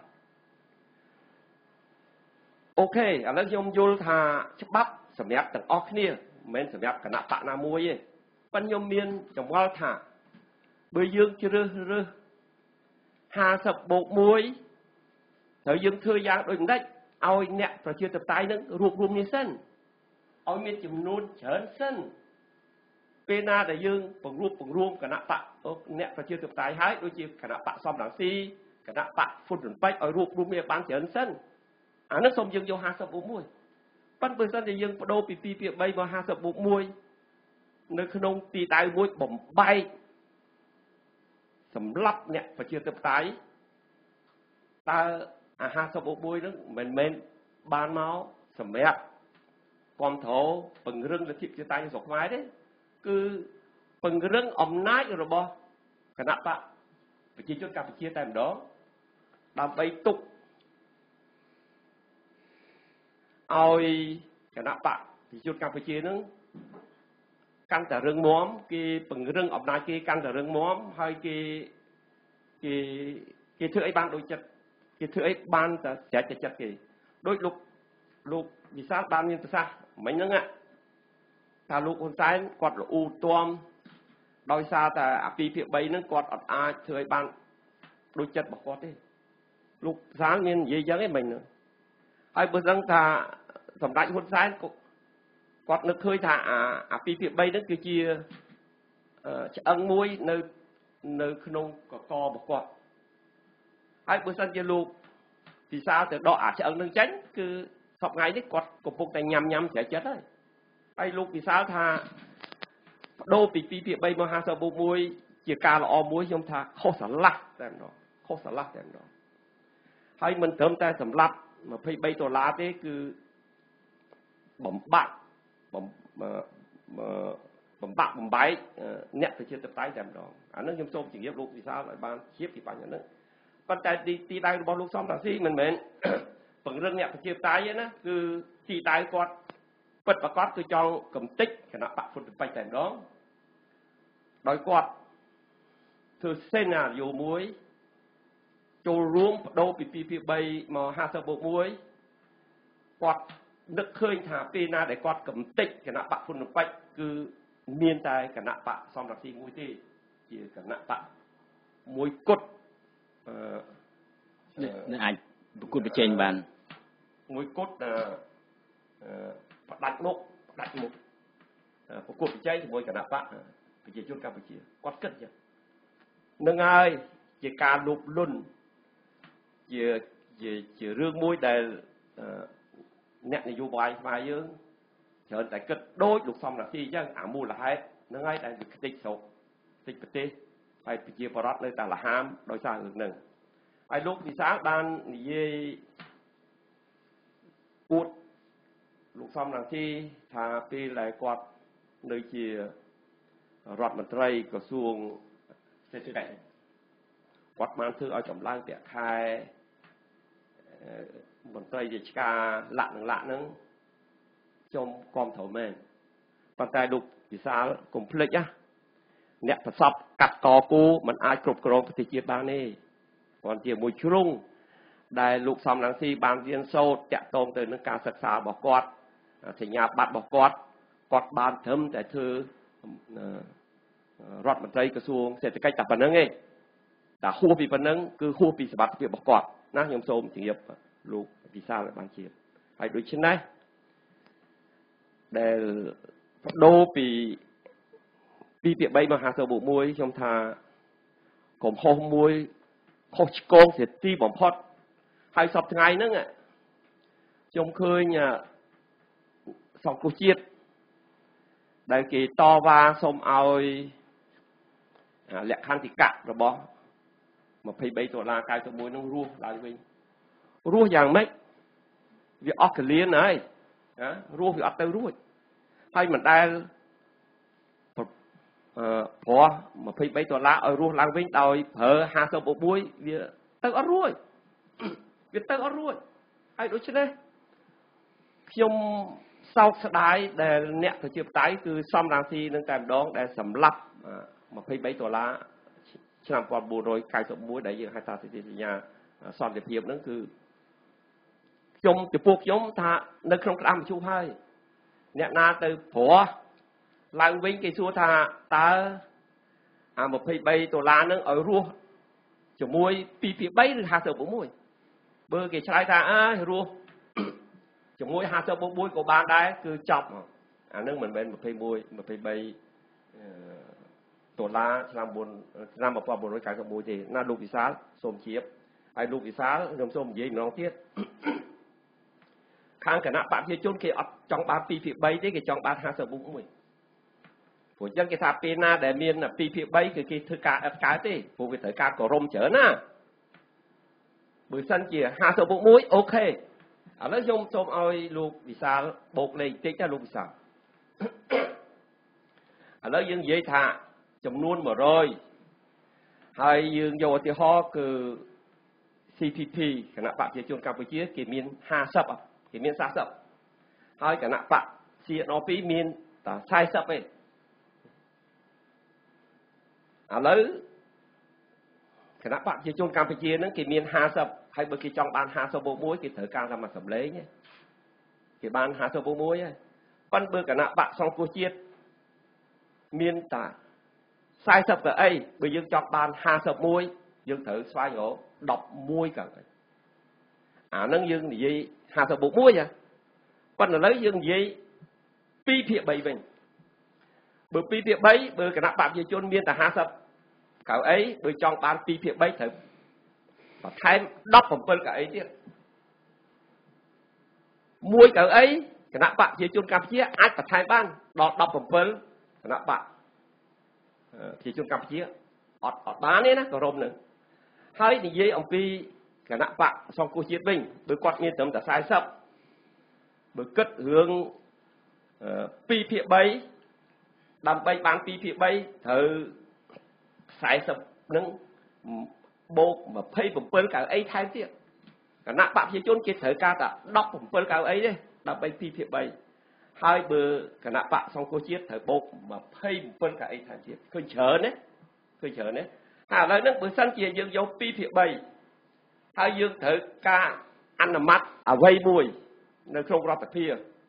អូខេឥឡូវខ្ញុំយល់ថាច្បាប់សម្រាប់ទាំងអស់គ្នាមិនមែនសម្រាប់គណៈបកណាមួយទេប៉ុន្តែខ្ញុំមានចង្វល់ថាបើយើងជ្រើសរើស50បូក1ត្រូវយើងធ្វើយ៉ាងដូចម្ដេចឲ្យអ្នកប្រជាធិបតេយ្យនឹងរួបរวมនេះសិនឲ្យមានចំនួនច្រើនសិនពេលណាដែលយើងបង្រួមគណៈបកអ្នកប្រជាធិបតេយ្យហើយដូចជាគណៈបកសំរងស៊ីគណៈបកហ្វុតរំពេចឲ្យរួបរวมនេះបានច្រើនសិនអានេះសូមយើងយក50បូក1ប៉ុន្តែបើសិនជាយើងបដូរពី2/3មក50បូក1នៅក្នុងទីដៅមួយបំបែកសម្រាប់អ្នកប្រជាធិបតេយ្យតើអា50បូក1ហ្នឹងមិនមែនបានមកសម្រាប់គ្រប់គ្រងពង្រឹងលទ្ធិប្រជាធិបតេយ្យស្រុកខ្មែរទេគឺពង្រឹងអំណាចរបស់គណៈបកប្រជាជនកម្ពុជាតែម្ដងដើម្បីទុកឲ្យគណៈបកប្រជាជនកម្ពុជានឹងកាន់តែរឹងមាំគេពង្រឹងអំណាចគេកាន់តែរឹងមាំហើយគេធ្វើអីបានដូចចិត្តគេធ្វើអីបានតែស្រេចតែចិត្តគេដូចលោកវិសាលបានមានប្រសាសន៍មិញហ្នឹងថាលោកហ៊ុនសែនគាត់ល្អូតមដោយសារតែអា2/3ហ្នឹងគាត់អត់អាចធ្វើឲ្យបានដូចចិត្តរបស់គាត់ទេលោកវិសាលមាននិយាយយ៉ាងហ្នឹងមិញហ្នឹងហើយបើដឹងថាសម្ដេចហ៊ុនសែនគាត់នឹកឃើញថាអា2/3ហ្នឹងគឺជាឆ្អឹងមួយនៅក្នុងកករបស់គាត់ហើយបើសិនជាលោកពិសាលទៅដកអាឆ្អឹងនឹងចេញគឺសពថ្ងៃនេះគាត់កំពុងតែញ៉ាំស្រេចចិត្តហើយលោកពិសាលថាបដូរពី2/3មក50បូក1ជាការល្អមួយខ្ញុំថាខុសស្រឡះតែម្ដងខុសស្រឡះតែម្ដងហើយមិនត្រឹមតែសម្រាប់$23ទេគឺបំបែកអ្នកប្រជាធិបតេយ្យតែម្ដងអានឹងខ្ញុំសូមជម្រាបលោកវិសាលឲ្យបានជ្រាបពីបញ្ហាហ្នឹងប៉ុន្តែទីដៅរបស់លោកសំរងស៊ីមិនមែនពង្រឹងអ្នកប្រជាធិបតេយ្យទេណាគឺទីដៅគាត់ពិតប្រាកដគឺចង់កំទេចគណៈបកហ្វុតពេចតែម្ដងដោយគាត់ធ្វើសេណារីយ៉ូមួយចូលរួមបដូរពី2/3មក50បូក1គាត់នឹកឃើញថាពេលណាដែលគាត់កំទេចគណៈបកហ្វុតពេចគឺមានតែគណៈបកសំរងស៊ីមួយទេជាគណៈបកមួយគត់អាចប្រគួតប្រជែងបានមួយគត់ផ្ដាច់មុខប្រគួតប្រជែងជាមួយគណៈបកប្រជាជនកម្ពុជាគាត់គិតចឹងនឹងហើយជាការលុបលុនជារឿងមួយដែលអ្នកនយោបាយខ្មែរយើងច្រើនតែគិតដូចលោកសំរងស៊ីអញ្ចឹងអាមូលហេតុហ្នឹងហើយដែលវាខ្ទេចស្រុកខ្ទេចប្រទេសហើយប្រជាពលរដ្ឋនៅតែលហាមដោយសាររឿងហ្នឹងហើយលោកវិសាលបាននិយាយពួតលោកសំរងស៊ីថាពេលដែលគាត់នៅជារដ្ឋមន្ត្រីក្រសួងសេដ្ឋកិច្ចគាត់បានធ្វើឲ្យចម្លើយពាក់ខែមន្ត្រីរាជការលាក់ហ្នឹងខ្ញុំគាំទ្រមែនប៉ុន្តែលោកវិសាលកុំភ្លេចណាអ្នកប្រសពកាត់តគូมันអាចគ្រប់គ្រងប្រទេសជាតិបានទេគាត់ជាមួយជ្រុងដែលលោកសំរងស៊ីបានរៀនសូត្រតាក់ទងទៅនឹងការសិក្សារបស់គាត់សញ្ញាបត្ររបស់គាត់បានត្រឹមតែធ្វើរដ្ឋមន្ត្រីក្រសួងសេដ្ឋកិច្ចតែប៉ុណ្្នឹងឯងតែហួសពីប៉ុណ្្នឹងគឺហួសពីសមត្ថភាពរបស់គាត់ណាខ្ញុំសូមជម្រាបលោកវិសាលបានជាហើយដូច្នេះដែលបដូរពី2ភាគ3មក50/1ខ្ញុំថាកំហុសមួយខុសឆ្គងជាទីបំផុតហើយសពថ្ងៃហ្នឹងខ្ញុំឃើញសង្គមជាតិដែលគេតវ៉ាសូមឲ្យលក្ខន្តិកៈរបស់$23.91នឹងរស់ឡើងវិញរស់យ៉ាងម៉េចវាអស់កលៀនហើយរស់វាអត់ទៅរួចហើយមិនដែលព្រោះ$23ឲ្យរស់ឡើងវិញដោយប្រើ50/1វាទៅអត់រួចវាទៅអត់រួចហើយដូច្នេះខ្ញុំសោកស្ដាយដែលអ្នកប្រជាធិបតេយ្យគឺសំរងស៊ីនឹងតែម្ដងដែលសម្លាប់$23ឆ្នាំ1991ដែលយើងហៅថាសិទ្ធិសញ្ញាសន្តិភាពហ្នឹងគឺខ្ញុំចំពោះខ្ញុំថានៅក្នុងក្តារមជ្ឈុំហើយអ្នកណាទៅព្រោះឡើងវិញគេសួរថាតើអា$23ហ្នឹងឲ្យរស់ជាមួយ2ភាគ3ឬ50/1បើគេឆ្លើយថារស់ជាមួយ50/1ក៏បានដែរគឺចប់អានឹងមិនមែន$23ឆ្នាំ1991ទេណាលោកវិសាលសូមជម្រាបហើយលោកវិសាលខ្ញុំសូមនិយាយម្ដងទៀតខាងគណៈបព្វជិជនគេអត់ចង់បាន2ភាគ3ទេគេចង់បាន50/1ព្រោះអញ្ចឹងគេថាពេលណាដែលមាន2ភាគ3គឺគេធ្វើការអត់កើតទេព្រោះវាត្រូវការគោរមច្រើនណាបើសិនជា50/1អូខេឥឡូវខ្ញុំសូមឲ្យលោកវិសាលបូកលេខបន្តិចណាលោកវិសាលឥឡូវយើងនិយាយថាចំនួន100ហើយយើងយកឧទាហរណ៍គឺ CPP គណៈបព្វជិជនកម្ពុជាគេមាន50គេមាន40ហើយគណៈបព្វ CNP មានតែ40ទេឥឡូវគណៈបព្វជិជនកម្ពុជាហ្នឹងគេមាន50ហើយបើគេចង់បាន50/1គេត្រូវការតែមួយសម្លេងគេបាន50/1ហើយប៉ុន្តែបើគណៈបព្វសង្គ្រោះជាតិមានតែ40កៅអីបើយើងចង់បាន51យើងត្រូវស្វែងរក11កៅអីអាហ្នឹងយើងនិយាយ50/1ប៉ុន្តែឥឡូវយើងនិយាយ2ភាគ3វិញបើ2ភាគ3បើគណៈបព្វជិជនមានតែ50កៅអីបើចង់បាន2ភាគ3ត្រូវបន្ថែម17កៅអីទៀត1កៅអីគណៈបព្វជិជនកម្ពុជាអាចបន្ថែមបានដល់17គណៈបព្វប្រជាជនកម្ពុជាអត់បានទេណាគោរមនឹងហើយនិយាយអំពីគណៈបកសង្គ្រោះជាតិវិញបើគាត់មានត្រឹមតែ40បើគិតរឿង2ភាគ3ដើម្បីបាន2ភាគ3ត្រូវ40នឹងបូក27កៅអីថែមទៀតគណៈបកប្រជាជនគេត្រូវការតែ17កៅអីទេដើម្បី2ភាគ3ហើយបើគណៈបកសង្គ្រោះជាតិត្រូវបូក27កៅអីថែមទៀតឃើញច្រើនទេហើយឥឡូវហ្នឹងបើសិនជាយើងយក2ភាគ3ហើយយើងត្រូវការអនុម័តអ្វីមួយនៅក្នុងរដ្ឋសភា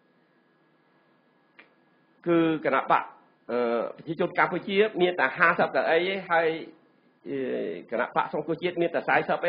គឺគណៈបកប្រជាជនកម្ពុជាមានតែ50កៅអីទេហើយគណៈបកសង្គ្រោះជាតិមានតែ40ទេ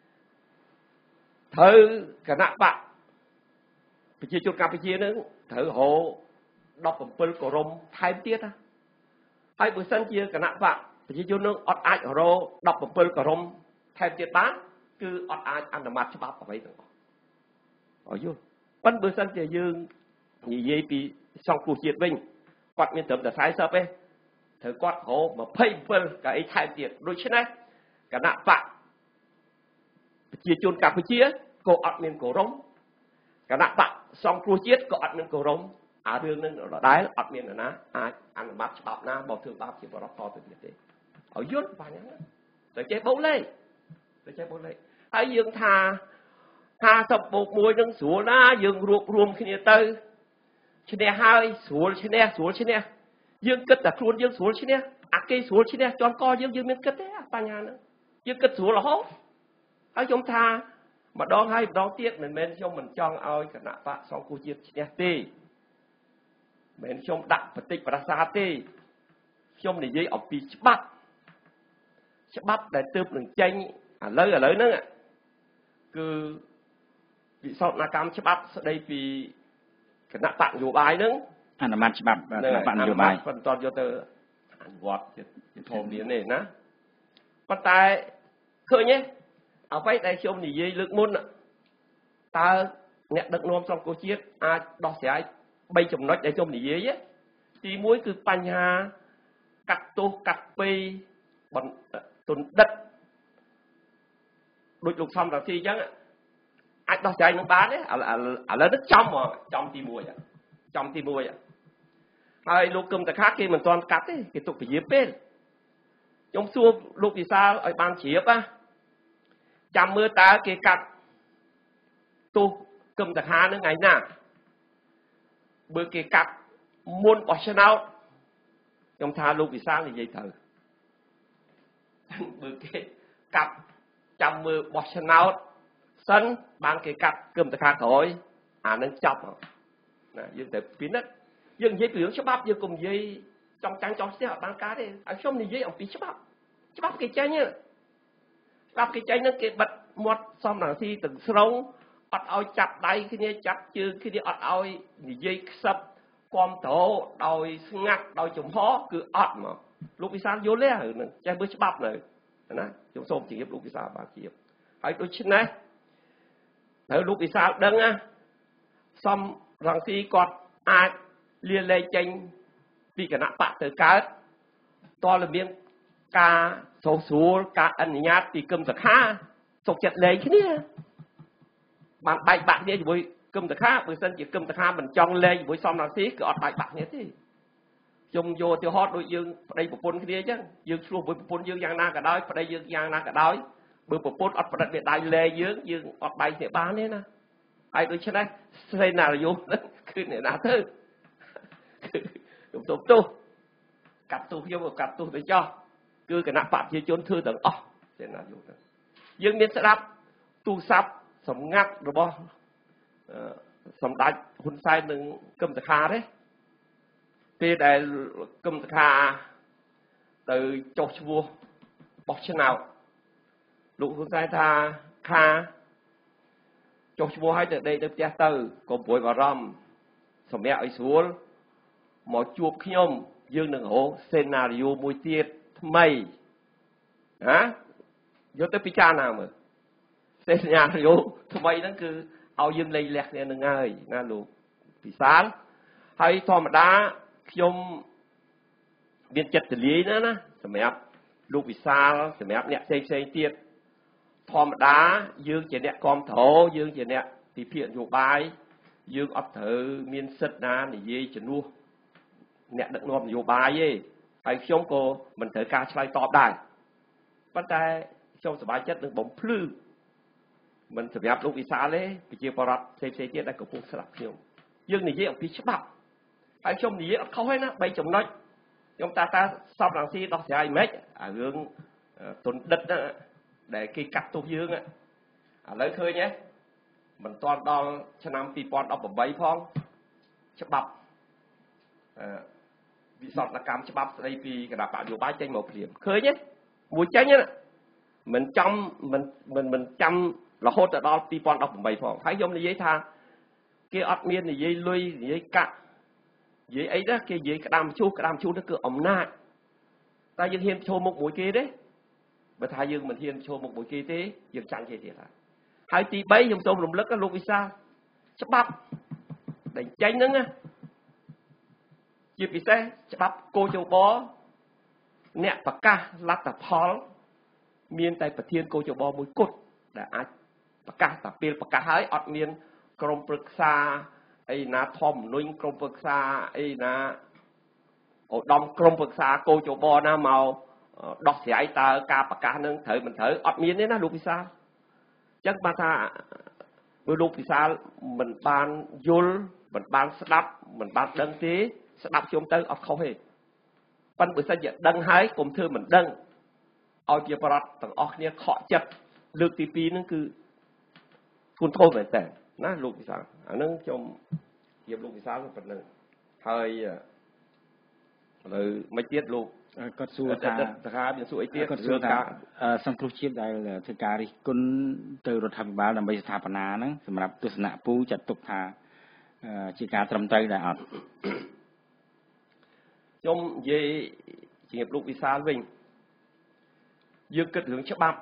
ត្រូវគណៈបកប្រជាជនកម្ពុជានឹងត្រូវរក17គោរមថែមទៀតណាហើយបើសិនជាគណៈបកប្រជាជននឹងអត់អាចរក17គោរមថែមទៀតបានគឺអត់អាចអនុម័តច្បាប់អ្វីទាំងអស់អរយល់ប៉ុន្តែបើសិនជាយើងនិយាយពីសង្គ្រោះជាតិវិញគាត់មានត្រឹមតែ40ទេត្រូវគាត់រក27កៅអីថែមទៀតដូច្នេះគណៈបកប្រជាជនកម្ពុជាក៏អត់មានគោរមគណៈបកសង្គ្រោះជាតិក៏អត់មានគោរមអារឿងនឹងដដែលអត់មាននរណាអាចអនុម័តច្បាប់ណាមកធ្វើបាបជាបរិបទតទៅទៀតទេឲ្យយល់បានហ្នឹងតែចេះបូកលេខហើយយើងថា50/1នឹងស្រួលណាយើងរួបរวมគ្នាទៅឈ្នះហើយស្រួលឈ្នះយើងគិតតែខ្លួនយើងស្រួលឈ្នះអាគេស្រួលឈ្នះជន់កយើងមានគិតទេបញ្ហាហ្នឹងយើងគិតស្រួលរហូតហើយខ្ញុំថាម្ដងហើយម្ដងទៀតមិនមែនខ្ញុំមិនចង់ឲ្យគណៈបកសង្គ្រោះជាតិឈ្នះទេមិនមែនខ្ញុំដាក់បន្តិចប្រាសាទទេខ្ញុំនិយាយអំពីច្បាប់ដែលទើបនឹងចេញឥឡូវហ្នឹងគឺវិសោធនកម្មច្បាប់ស្ដីពីគណៈបកនយោបាយហ្នឹងអនុម័តច្បាប់គណៈបកនយោបាយបន្តយកទៅអនុវត្តជាធម្មតានេះណាប៉ុន្តែឃើញទេអ្វីដែលខ្ញុំនិយាយលើកមុនតើអ្នកដឹកនាំសង្គមជាតិអាចដោះស្រាយ3ចំណុចដែលខ្ញុំនិយាយទី1គឺបញ្ហាកាត់ទោសកាត់ពេទណ្ឌិតដូចលោកសំរាស៊ីអញ្ចឹងអាចដោះស្រាយនឹងបានទេឥឡូវនេះចំទី1ហើយលោកគឹមតខាគេមិនទាន់កាត់ទេគេទុកពជាពេលខ្ញុំសួរលោកវិសាលឲ្យបានជ្រាបចាំមើលតើគេកាត់ទោសគឹមតខានឹងថ្ងៃណាបើគេកាត់មុនបោះឆ្នោតខ្ញុំថាលោកវិសាលនិយាយត្រូវបើគេកាត់ចាំមើលបោះឆ្នោតសិនបានគេកាត់គឹមតខាក្រោយអានឹងចាប់ណាយើងទៅពិនិត្យយើងនិយាយពីរឿងច្បាប់យើងកុំនិយាយចង់ចាញ់ចង់ស្ទះអត់បានការទេឲ្យខ្ញុំនិយាយអំពីច្បាប់គេចេញនឹងគេបិទមាត់សំរងស៊ីទាំងស្រុងអត់ឲ្យចាប់ដៃគ្នាចាប់ជើងគ្នាអត់ឲ្យនិយាយខ្សឹបគ្រប់ត្រោដោយស្ងាត់ដោយចំហគឺអត់មកលោកវិសាលយល់ទេហ្នឹងចេះមើលច្បាប់នៅណាខ្ញុំសូមជម្រាបលោកវិសាលបានជម្រាបហើយដូច្នេះត្រូវលោកវិសាលដឹងណាសំរងស៊ីគាត់អាចលាលែងចេញពីគណៈបកទៅកើតតលមានការស្រួលការអនុញ្ញាតពីគឹមតខាសុខចិត្តលែងគ្នាបានបែកបាក់គ្នាជាមួយគឹមតខាបើសិនជាគឹមតខាមិនចង់លែងជាមួយសំរងស៊ីគឺអត់បែកបាក់គ្នាទេខ្ញុំយកទៅហត់ដូចយើងប្តីប្រពន្ធគ្នាអញ្ចឹងយើងឆ្លោះជាមួយប្រពន្ធយើងយ៉ាងណាក៏ដោយប្តីយើងយ៉ាងណាក៏ដោយបើប្រពន្ធអត់ប្រឌិតមេដៃលែងយើងអត់បែកគ្នាបានទេណាហើយដូច្នេះសេណារីយ៉ូហ្នឹងគឺអ្នកណាទៅខ្ញុំទោសកាត់ទោសខ្ញុំក៏កាត់ទោសទៅចោះគឺគណៈបព្វជិជនធ្វើទាំងអស់សេណារីយ៉ូហ្នឹងយើងមានស្ដាប់ទូរស័ព្ទសម្ងាត់របស់សម្ដេចហ៊ុនសែននិងគឹមតខាទេពេលដែលគឹមតខាទៅចុះឈ្មោះបោះឆ្នោតលោកហ៊ុនសែនថាខាចុះឈ្មោះឲ្យទៅដេកទៅផ្ទះទៅកុំព្រួយបារម្ភសម្រាប់ឲ្យស្រួលមកជួបខ្ញុំយើងនឹងរកសេណារីយ៉ូមួយទៀតថ្មីណាយកទៅពិចារណាមើលសេណារីយ៉ូថ្មីហ្នឹងគឺឲ្យយើងលែងលះគ្នានឹងហើយណាលោកពិសាលហើយធម្មតាខ្ញុំមានចិត្តទលាយណាសម្រាប់លោកវិសាលសម្រាប់អ្នកផ្សេងទៀតធម្មតាយើងជាអ្នកគ្រប់គ្រងយើងជាអ្នកពិភាក្សានយោបាយយើងអត់ត្រូវមានសិទ្ធិណានិយាយជំនួសអ្នកដឹកនាំនយោបាយទេហើយខ្ញុំក៏មិនត្រូវការឆ្លើយតបដែរប៉ុន្តែខ្ញុំសប្បាយចិត្តនឹងបំភ្លឺមិនសម្រាប់លោកវិសាលទេប្រជាពលរដ្ឋផ្សេងទៀតដែលកំពុងស្ដាប់ខ្ញុំយើងនិយាយអំពីច្បាប់ហើយខ្ញុំនិយាយអត់ខុសទេណា3ចំណុចខ្ញុំតាសំរងស៊ីដោះស្រាយមិនអារឿងទណ្ឌិតដែលគេកាត់ទោសយើងឥឡូវឃើញទេមិនទាន់ដល់ឆ្នាំ2018ផងច្បាប់វិសោធនកម្មច្បាប់ស្ដីពីគណៈបកនយោបាយចេញមកព្រាមឃើញទេមួយចេញមិនចាំរហូតទៅដល់2018ផងហើយខ្ញុំនិយាយថាគេអត់មាននិយាយលុយនិយាយកាក់និយាយអីណាគេនិយាយក្តាមឈូសនោះគឺអំណាចតែយើងហ៊ានចូលមុខមួយគេទេបើថាយើងមិនហ៊ានចូលមុខមួយគេទេយើងចាញ់គេទៀតហើយទី3ខ្ញុំសូមរំលឹកលោកវិសាលច្បាប់ដែលចេញហ្នឹងជាពិសេសច្បាប់កោជបអ្នកប្រកាសលទ្ធផលមានតែប្រធានកោជបមួយគត់ដែលអាចប្រកាសតែពេលប្រកាសហើយអត់មានក្រុមប្រឹក្សាអីណាធម្មនុញ្ញក្រុមប្រឹក្សាអីណាឧត្តមក្រុមប្រឹក្សាកោជបណាមកដោះស្រាយតើការប្រកាសនឹងត្រូវមិនត្រូវអត់មានទេណាលោកវិសាលអញ្ចឹងបានថាបើលោកវិសាលមិនបានយល់មិនបានស្ដាប់មិនបានដឹងទេស្ដាប់ខ្ញុំទៅអត់ខុសទេប៉ុន្តែបើសិនជាដឹងហើយកុំធ្វើមិនដឹងឲ្យជាប្រដ្ឋទាំងអស់គ្នាខកចិត្តលើកទី2ហ្នឹងគឺធ្ងន់ធ្ងរមែនតើណាលោកវិសាលអាហ្នឹងខ្ញុំជម្រាបលោកវិសាលប៉ុណ្ណឹងហើយឥឡូវមិនទៀតលោកก็สู้ថាមានសួរអីទៀតក៏สู้ថាសង្គ្រោះជាតិដែលធ្វើការរិះគន់ទៅរដ្ឋាភិបាលដើម្បីស្ថាបនាហ្នឹងសម្រាប់ទស្សនៈពូចាត់ទុកថាជាការត្រឹមត្រូវដែរអត់ខ្ញុំនិយាយជំរាបលោកវិសាលវិញយើងគិតរឿងច្បាប់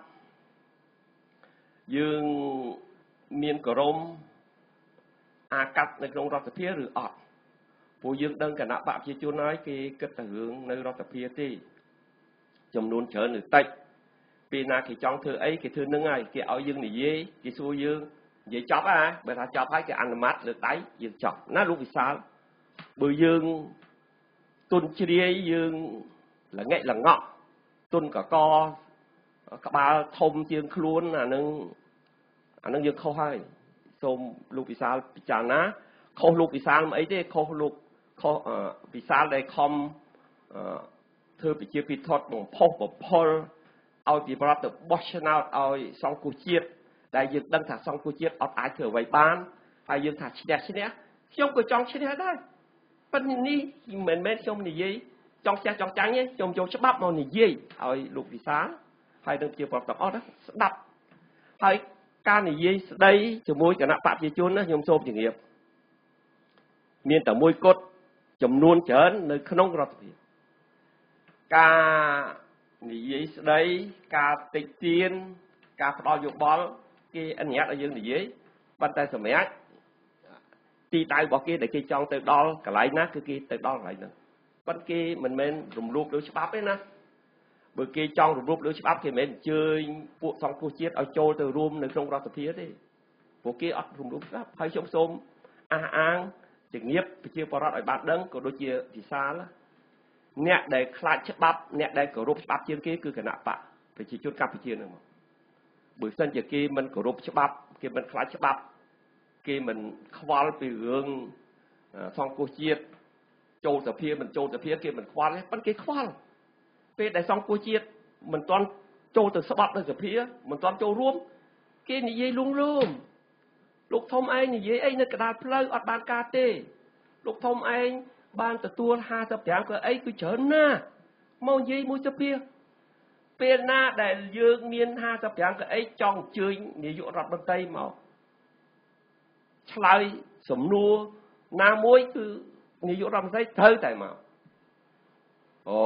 យើងមានគោរមអាកាត់នៅក្នុងរដ្ឋសភាឬអត់ព្រោះយើងដឹងគណៈបកប្រជាជនហើយគេគិតតែរឿងនៅរដ្ឋសភាទេចំនួនច្រើនឬតិចពេលណាគេចង់ធ្វើអីគេធ្វើនឹងហើយគេឲ្យយើងនិយាយគេសួរយើងនិយាយចប់ហ่าបើថាចប់ហើយគេអនុម័តលើកដៃយើងចប់ណាលោកវិសាលបើយើងទុនជ្រាយយើងល្ងិចល្ងក់ទុនកកក្បាលធំជាងខ្លួនអានឹងយើងខុសហើយសូមលោកវិសាលពិចារណាខុសលោកវិសាលមិនអីទេខុសវិសាលដែលខំធ្វើប្រជាពិធបំផុសបំផុលឲ្យពីរដ្ឋទៅបោះឆ្នោតឲ្យសង្គមជាតិដែលយើងដឹងថាសង្គមជាតិអត់អាចធ្វើអ្វីបានហើយយើងថាឈ្នះខ្ញុំក៏ចង់ឈ្នះដែរប៉ុន្តែនេះមិនមែនខ្ញុំនិយាយចង់ឈ្នះចង់ចាញ់ទេខ្ញុំយកច្បាប់មកនិយាយឲ្យលោកវិសាលហើយនឹងជាប្រទាំងអស់ស្ដាប់ហើយការនិយាយស្ដីជាមួយគណៈបកប្រជាជនណាខ្ញុំសូមជម្រាបមានតែមួយគត់ចំនួនច្រើននៅក្នុងរដ្ឋសភាការនិយាយស្ដីការតិចទៀនការផ្ដល់យោបល់គេអនុញ្ញាតឲ្យយើងនិយាយប៉ុន្តែសម្រាប់ទីដៅរបស់គេដែលគេចង់ទៅដល់កន្លែងណាគឺគេទៅដល់កន្លែងហ្នឹងប៉ុន្តែគេមិនមែនរំលោភលើច្បាប់ទេណាបើគេចង់រំលោភលើច្បាប់គេមិនមែនអញ្ជើញពួកសង្គ្រោះជាតិឲ្យចូលទៅរួមនៅក្នុងរដ្ឋសភាទេពួកគេអត់រំលោភច្បាប់ហើយខ្ញុំសូមអះអាងជំរាបប្រជាពលរដ្ឋឲ្យបានដឹងក៏ដូចជាវិសាលអ្នកដែលខ្លាចច្បាប់អ្នកដែលគោរពច្បាប់ជាងគេគឺគណៈបកប្រជាជនកម្ពុជាហ្នឹងមកបើសិនជាគេមិនគោរពច្បាប់គេមិនខ្លាចច្បាប់គេមិនខ្វល់ពីរឿងសង្គមជាតិចូលសភាមិនចូលសភាគេមិនខ្វល់ទេប៉ុន្តែគេខ្វល់ពេលដែលសង្គមជាតិមិនទាន់ចូលទៅស្បត់នៅសភាមិនទាន់ចូលរួមគេនិយាយលួងលោមលោកធំឯងនិយាយអីនៅកណ្ដាលផ្លូវអត់បានការទេលោកធំឯងបានទទួល55ក៏អីគឺច្រើនណាស់មកនិយាយមួយសភាពេលណាដែលយើងមាន55ក៏អីចង់អញ្ជើញនាយករដ្ឋមន្ត្រីមកឆ្លើយសំណួរណាមួយគឺនាយករដ្ឋមន្ត្រីត្រូវតែមកអូ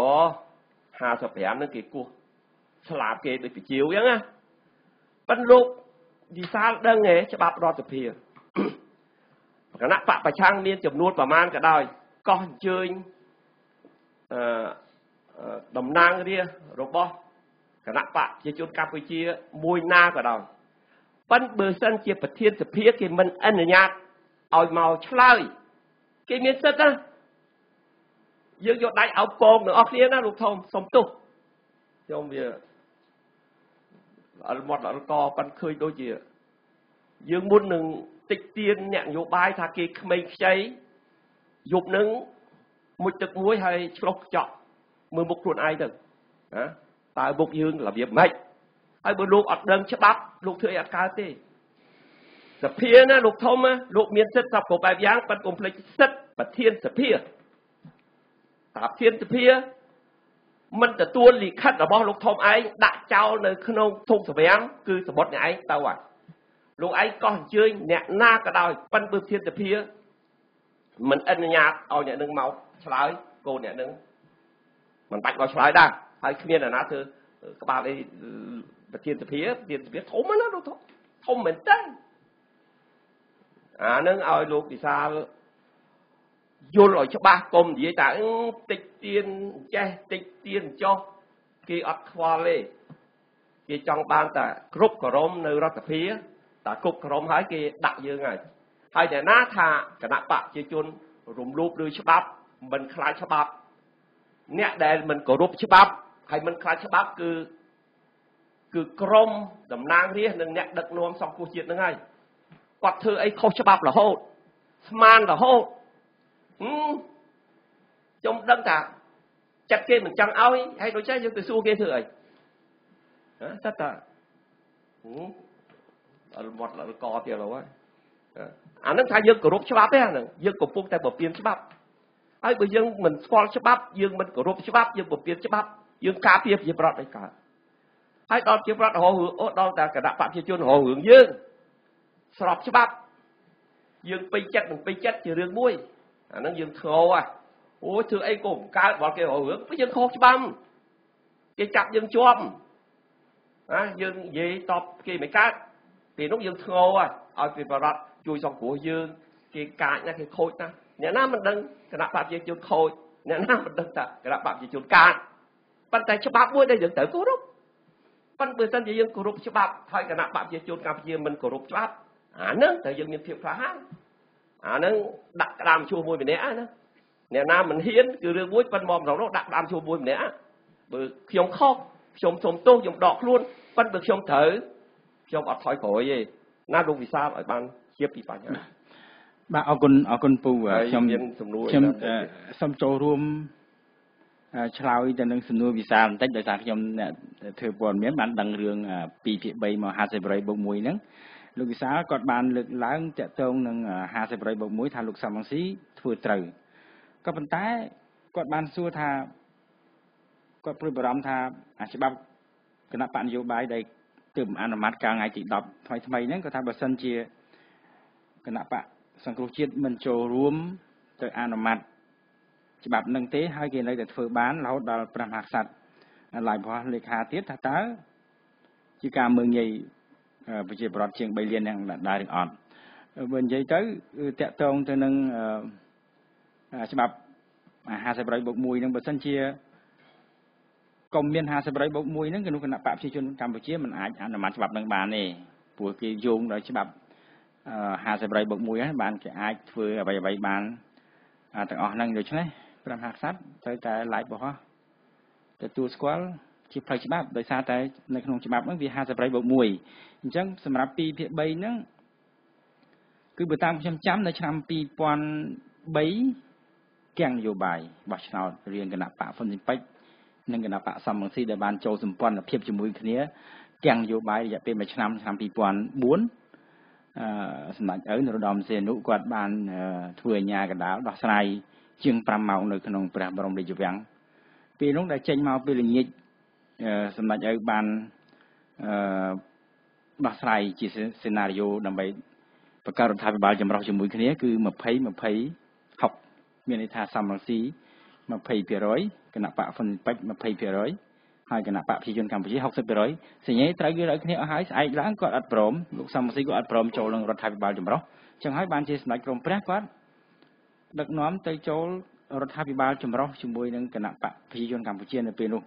55ហ្នឹងគេគោះស្លាប់គេដូចបជាវអញ្ចឹងណាប៉ុន្តែលោកវិសាលដឹងទេច្បាប់រដ្ឋសភាគណៈបកប្រឆាំងមានចំនួនប្រមាណក៏ដោយកោះអញ្ជើញតំណាងរាស្ត្ររបស់គណៈបកប្រជាជនកម្ពុជាមួយណាក៏ដោយប៉ុន្តែបើសិនជាប្រធានសភាគេមិនអនុញ្ញាតឲ្យមកឆ្លើយគេមានសិទ្ធិណាយើងយកដៃអោបកងទាំងអស់គ្នាណាលោកធំសុំទោសខ្ញុំវាអល់មាត់អល់កប៉ាន់ឃើញដូចជាយើងមុននឹងតិចទៀនអ្នកនយោបាយថាគេក្មេងខ្ចីយប់នឹងមួយទឹកមួយហើយឆ្លុះខ្ចក់មើលមុខខ្លួនឯងទៅណាតើមុខយើងរបៀបម៉េចហើយបើលោកអត់ដឹងច្បាប់លោកធ្វើអីអត់កើតទេសភាណាលោកធំណាលោកមានសិទ្ធិស្បគ្រប់បែបយ៉ាងប៉ុន្តែកុំភ្លេចសិទ្ធិប្រធានសភាតាប្រធានសភាមិនទទួលលិខិតរបស់លោកធំឯងដាក់ចោលនៅក្នុងធុងសម្រាំងគឺសម្បត្តិអ្នកឯងទៅហើយលោកឯងកោះអញ្ជើញអ្នកណាក៏ដោយប៉ុន្តែបើប្រធានសភាមិនអនុញ្ញាតឲ្យអ្នកនឹងមកឆ្លើយកូនអ្នកនឹងមិនបាច់មកឆ្លើយដែរហើយគ្មានអ្នកណាធ្វើក្បាលអីប្រធានសភាធំណាលោកធំមែនតើអានឹងឲ្យលោកវិសាលយល់ឲ្យច្បាស់កុំនិយាយតែតិចទៀនចេះតិចទៀនចោះគេអត់ខ្វល់ទេគេចង់បានតែគ្រប់ក្រមនៅរដ្ឋសភាតែគ្រប់ក្រមហើយគេដាក់យើងហើយតែណាថាគណៈបកប្រជាជនរំលោភលើច្បាប់មិនខ្លាចច្បាប់អ្នកដែលមិនគោរពច្បាប់ហើយមិនខ្លាចច្បាប់គឺក្រមតំណាងរាស្ត្រនិងអ្នកដឹកនាំសង្គមជាតិហ្នឹងហើយគាត់ធ្វើអីខុសច្បាប់រហូតស្មានរហូតខ្ញុំដឹងថាចិត្តគេមិនចង់ឲ្យហើយដូចចេះយើងទៅសួរគេធ្វើអីតែតាអល់មាត់អល់កទៀតហើយអានឹងថាយើងគោរពច្បាប់ទេអានឹងយើងកំពុងតែបំពេញច្បាប់ហើយបើយើងមិនស្គាល់ច្បាប់យើងមិនគោរពច្បាប់យើងបំពានច្បាប់យើងការពារប្រជាប្រដ្ឋឲ្យកើតហើយដល់ប្រជាប្រដ្ឋរហូតដល់តែគណៈបព្វជិជនរហូតរឿងយើងស្របច្បាប់យើងពេញចិត្តមិនពេញចិត្តជារឿងមួយអាហ្នឹងយើងធ្ងោអូធ្វើអីក៏មិនកើតបើគេរហូតរឿងព្រោះយើងខុសច្បាប់គេចាប់យើងជាប់យើងនិយាយតបគេមិនកើតពេលនោះយើងធ្ងោឲ្យប្រជាប្រដ្ឋជួយសង្គ្រោះយើងគេកាចណាគេខូចណាអ្នកណាមិនដឹងគណៈបព្វជិជនខូចអ្នកណាមិនដឹងថាគណៈបព្វជិជនកាចប៉ុន្តែច្បាប់មួយដែលយើងត្រូវគោរពប៉ុន្តែបើសិនជាយើងគោរពច្បាប់ហើយគណៈបព្វជិជនកម្ពុជាមិនគោរពច្បាប់អាហ្នឹងតែយើងមានភាពក្លាហានអាហ្នឹងដាក់ក្តាមជួមួយម្នាក់ណាអ្នកណាមិនហ៊ានគឺរឿងមួយប៉ុន្តែមកម្ដងនោះដាក់ក្តាមជួមួយម្នាក់បើខ្ញុំខុសខ្ញុំសុំទោសខ្ញុំដកខ្លួនប៉ុន្តែបើខ្ញុំត្រូវខ្ញុំអត់ថយក្រោយទេណាលោកវិសាលឲ្យបានជាពីបញ្ហាបាទអរគុណពូខ្ញុំសូមចូលរួមឆ្លើយទៅនឹងសំណួរវិសាលបន្តិចដោយសារខ្ញុំធ្វើព័ត៌មានបានដឹងរឿង2ភាគ3មក50%+1ហ្នឹងលោកវិសាលគាត់បានលើកឡើងតាក់ទងនឹង50%+1ថាលោកសំរងស៊ីធ្វើត្រូវក៏ប៉ុន្តែគាត់បានសួរថាគាត់ព្រួយបារម្ភថាច្បាប់គណៈបកនយោបាយដែលទើបអនុម័តកាលថ្ងៃទី10ថ្មីហ្នឹងគាត់ថាបើសិនជាគណៈបកសង្គ្រោះជាតិមិនចូលរួមទៅអនុម័តច្បាប់នឹងទេហើយគេនៅតែធ្វើបានរហូតដល់ព្រះមហាក្សត្រឡាយរបស់លេខាទៀតថាតើជាការមើងងាយប្រជាប្រដ្ឋជាង3លានយ៉ាងដែរឬអត់បើនិយាយទៅតាក់ទងទៅនឹងច្បាប់50%+1ហ្នឹងបើសិនជាកុំមាន50%+1ហ្នឹងគឺគណៈបកប្រជាជនកម្ពុជាមិនអាចអនុម័តច្បាប់នឹងបានទេព្រោះគេយោងដោយច្បាប់50%+1ហ្នឹងបានគេអាចធ្វើអ្វីៗបានទាំងអស់ហ្នឹងដូច្នេះព្រះមហាក្សត្រត្រូវតែឡាយរបស់ទទួលស្គាល់ជាផ្លូវច្បាប់ដោយសារតែនៅក្នុងច្បាប់ហ្នឹងវា50%+1អញ្ចឹងសម្រាប់2ភាគ3ហ្នឹងគឺបើតាមខ្ញុំចាំនៅឆ្នាំ2003គៀងនយោបាយបោះឆ្នោតរៀងគណៈបកហ៊ុនស៊ិនប៉ិចនិងគណៈបកសំរងស៊ីដែលបានចូលសម្ព័ន្ធភាពជាមួយគ្នាគៀងនយោបាយរយៈពេល1ឆ្នាំឆ្នាំ2004សម្ដេចឪនរោត្តមសីហនុគាត់បានធ្វើអាជ្ញាកណ្ដាលដោះស្រាយជាង5ម៉ោងនៅក្នុងព្រះបរមរាជវាំងពេលនោះដែលចេញមកពេលល្ងាចសម្ដេចឪបានដោះស្រាយជាសេណារីយ៉ូដើម្បីបង្កើតរដ្ឋាភិបាលចម្រុះជាមួយគ្នាគឺ20 60មានន័យថាសំរងស៊ី20%គណៈបកហ៊ុនពេជ្រ20%ហើយគណៈបកប្រជាជនកម្ពុជា 60% សញ្ញាត្រូវគេឲ្យគ្នាអស់ហើយស្អែកឡើងគាត់អត់ព្រមលោកសំរងស៊ីគាត់អត់ព្រមចូលនឹងរដ្ឋាភិបាលចម្រុះអញ្ចឹងហើយបានជាសម្ដេចក្រមព្រះគាត់ដឹកនាំទៅចូលរដ្ឋាភិបាលចម្រុះជាមួយនឹងគណៈបកប្រជាជនកម្ពុជានៅពេលនោះ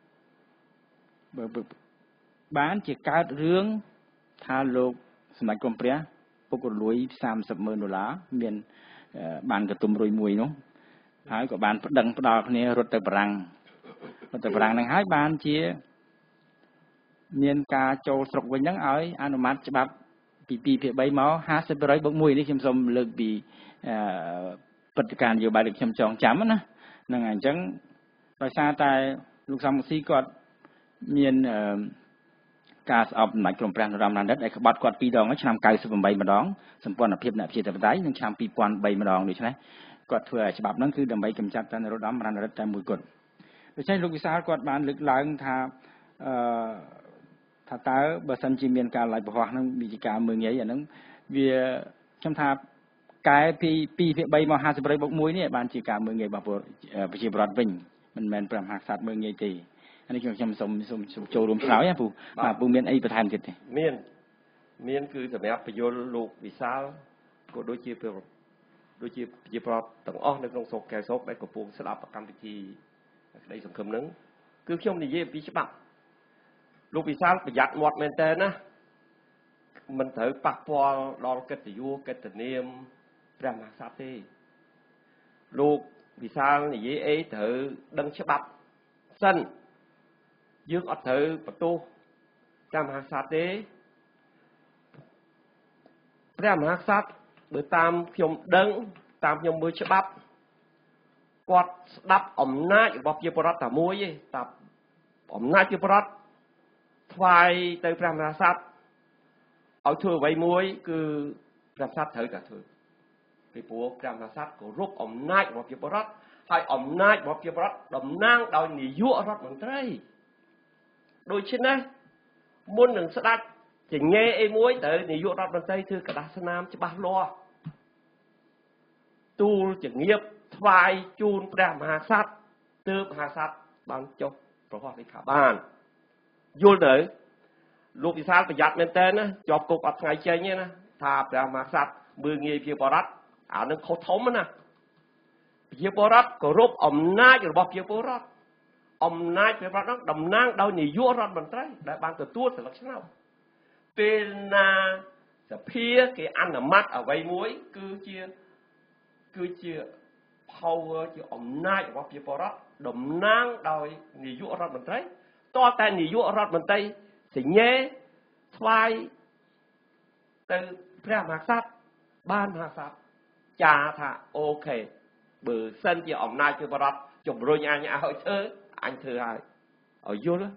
បានជាកើតរឿងថាលោកសម្ដេចក្រមព្រះពុករលួយ$30,000មានបានកតុំរុយមួយនោះហើយក៏បានប្តឹងផ្ដាល់គ្នារត់ទៅបារាំងហ្នឹងហើយបានជាមានការចូលស្រុកវិញហ្នឹងឲ្យអនុម័តច្បាប់ពី2ភាគ3មក50%+1នេះខ្ញុំសូមលើកពីព្រឹត្តិការណ៍នយោបាយដែលខ្ញុំចងចាំណាហ្នឹងហើយអញ្ចឹងដោយសារតែលោកសំរងស៊ីគាត់មានការស្អប់សម្ដេចក្រមព្រះនរោត្តមរណរដ្ឋដែលក្បត់គាត់2ដងឆ្នាំ98ម្ដងសម្ព័ន្ធភាពអ្នកប្រជាធិបតេយ្យនិងឆ្នាំ2003ម្ដងដូច្នេះគាត់ធ្វើឲ្យច្បាប់ហ្នឹងគឺដើម្បីកម្ចាត់តែនរោត្តមរណរដ្ឋតែមួយគត់ដូច្នេះលោកវិសាលគាត់បានលើកឡើងថាតើបើសិនជាមានការឡាយបង្ហោះហ្នឹងវិជាការមើងងាយអាហ្នឹងវាខ្ញុំថាកែពី2ភាគ3មក50%+1នេះបានជាការមើងងាយរបស់ប្រជាប្រដ្ឋវិញមិនមែនព្រះមហាក្សត្រមើងងាយទេអានេះខ្ញុំសូមចូលរួមឆ្លើយណាពូបាទពូមានអីបន្ថែមទៀតទេមានគឺសម្រាប់បញ្យលលោកវិសាលក៏ដូចជាប្រជាប្រដ្ឋទាំងអស់នៅក្នុងស្រុកកែវស្រុកដែលកំពុងស្ដាប់កម្មវិធីក្តីសង្ឃឹមហ្នឹងគឺខ្ញុំនិយាយអំពីច្បាប់លោកវិសាលប្រយ័ត្នមាត់មែនតើណាមិនត្រូវប៉ះពាល់ដល់កិត្តិយសកិត្តិនាមព្រះមហាក្សត្រទេលោកវិសាលនិយាយអីត្រូវដឹងច្បាប់សិនយើងអត់ត្រូវបន្ទោសព្រះមហាក្សត្រទេព្រះមហាក្សត្របើតាមខ្ញុំដឹងតាមខ្ញុំមើលច្បាប់គាត់ស្ដាប់អំណាចរបស់ប្រជាពលរដ្ឋតែមួយទេតែអំណាចប្រជាពលរដ្ឋថ្វាយទៅព្រះមហាក្សត្រឲ្យធ្វើអ្វីមួយគឺព្រះមហាក្សត្រត្រូវតែធ្វើពីព្រោះព្រះមហាក្សត្រគោរពអំណាចរបស់ប្រជាពលរដ្ឋហើយអំណាចរបស់ប្រជាពលរដ្ឋតំណាងដោយនាយករដ្ឋមន្ត្រីដូច្នេះមុននឹងស្ដេចចញេអីមួយត្រូវនាយករដ្ឋមន្ត្រីធ្វើក្រដាសស្នាមច្បាស់លាស់ទូលជំរាបថ្វាយជូនព្រះមហាក្សត្រទើបមហាក្សត្របានចុះប្រកាសលេខាបានយល់ទៅលោកវិសាលប្រយ័ត្នមែនតើណាជាប់គុកអត់ថ្ងៃចេញទេណាថាព្រះមហាក្សត្រមើលងាយប្រជាពលរដ្ឋអានឹងខុសធំណាប្រជាពលរដ្ឋគោរពអំណាចរបស់ប្រជាពលរដ្ឋអំណាចប្រជាពលរដ្ឋនោះតំណាងដោយនាយករដ្ឋមន្ត្រីដែលបានទទួលសិលឹកឆ្នោតពេលណាសភាគេអនុម័តអ្វីមួយគឺជា power ជាអំណាចរបស់ប្រជាពលរដ្ឋតំណាងដោយនាយករដ្ឋមន្ត្រីតើតែនាយករដ្ឋមន្ត្រីសញ្ញេថ្វាយទៅព្រះមហាក្សត្របានមហាក្សត្រចាថាអូខេបើសិនជាអំណាចប្រជាពលរដ្ឋជំរុញអញឲ្យធ្វើអញធ្វើហើយឲ្យយល់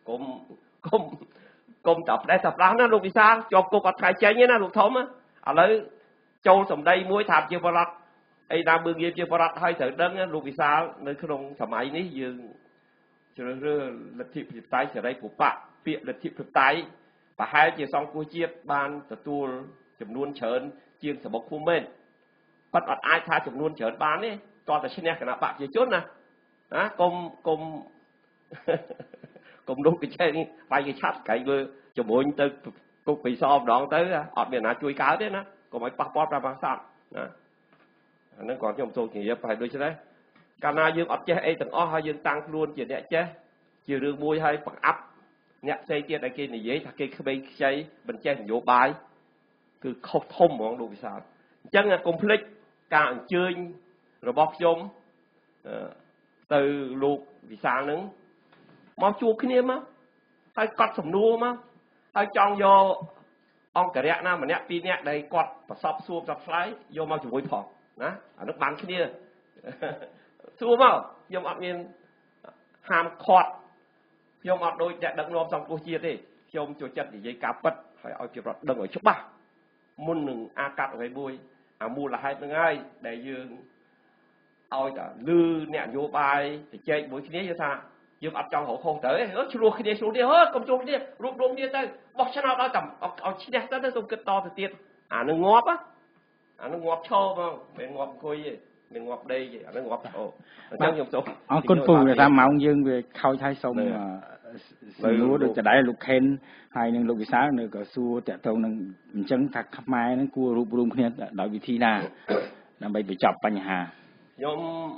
កុំតែផ្ដេសតែផ្ដាស់ណាលោកវិសាលជាប់គុកអត់ថ្ងៃចេញទេណាលោកធំឥឡូវចូលសម្ដីមួយថាប្រជាពលរដ្ឋអីដើមមើលងាយប្រជាពលរដ្ឋឲ្យត្រូវដឹងលោកវិសាលនៅក្នុងសម័យនេះយើងជ្រើសរើសលទ្ធិប្រជាធិបតេយ្យសេរីពុបៈពាក្យលទ្ធិប្រជាធិបតេយ្យប្រហែលជាសង្គ្រោះជាតិបានទទួលចំនួនច្រើនជាងសបុកភូមិមែនប៉ុន្តែអត់អាចថាចំនួនច្រើនបានទេតើតែឈ្នះគណៈបកប្រជាជនណាកុំនោះគេចេះបាយគេឆាប់ក្រែងមើលជំរុញទៅគុកពីសម្ដងទៅអត់មានណាជួយកើតទេណាកុំឲ្យប៉ះពាល់ព្រះមហាក្សត្រណាអានឹងគាត់ខ្ញុំសូមជម្រាបហើយដូចនេះកាលណាយើងអត់ចេះអីទាំងអស់ហើយយើងតាំងខ្លួនជាអ្នកចេះជារឿងមួយហើយបង្អាប់អ្នកផ្សេងទៀតឲ្យគេនិយាយថាគេក្មេងខ្ចីមិនចេះនយោបាយគឺខុសធំហ្មងលោកវិសាលអញ្ចឹងកុំភ្លេចការអញ្ជើញរបស់ខ្ញុំទៅលោកវិសាលនឹងមកជួបគ្នាមកហើយកត់សំណួរមកហើយចង់យកអង្គរៈណាម្នាក់ពីរនាក់ដែលគាត់ប្រសពសួរប្រឆ្លើយយកមកជាមួយផងណាអានោះបានគ្នាសួរមកខ្ញុំអត់មានហាមឃាត់ខ្ញុំអត់ដូចតែដឹកនាំសង្គ្រោះជាតិទេខ្ញុំចូលចិត្តនិយាយការពិតហើយឲ្យជារដ្ឋដឹងឲ្យច្បាស់មុននឹងអាកាត់អ្វីមួយអាមូលហេតុនឹងហើយដែលយើងឲ្យតែលឺអ្នកនយោបាយទៅចែកមួយគ្នាយល់ថាយើងអត់ចង់រកខុសទៅឆ្លោះគ្នាកុំជួបគ្នារួបរวมគ្នាទៅបោះឆ្នោតឲ្យឈ្នះទៅសូមគិតតទៅទៀតអានឹងងាប់អានឹងងាប់ឈរហ្មងមិនងាប់អង្គុយទេមិនងាប់ដេកទេអានឹងងាប់ឈរអញ្ចឹងខ្ញុំសូមអរគុណពូថាម៉ោងយើងវាខូចហើយសូមសួរដូចចដែរលោកខេនហើយនឹងលោកវិសាលនៅក៏សួរតកតងនឹងអញ្ចឹងថាខ្មែរនឹងគួររួបរวมគ្នាដោយវិធីណាដើម្បីបញ្ចប់បញ្ហាខ្ញុំ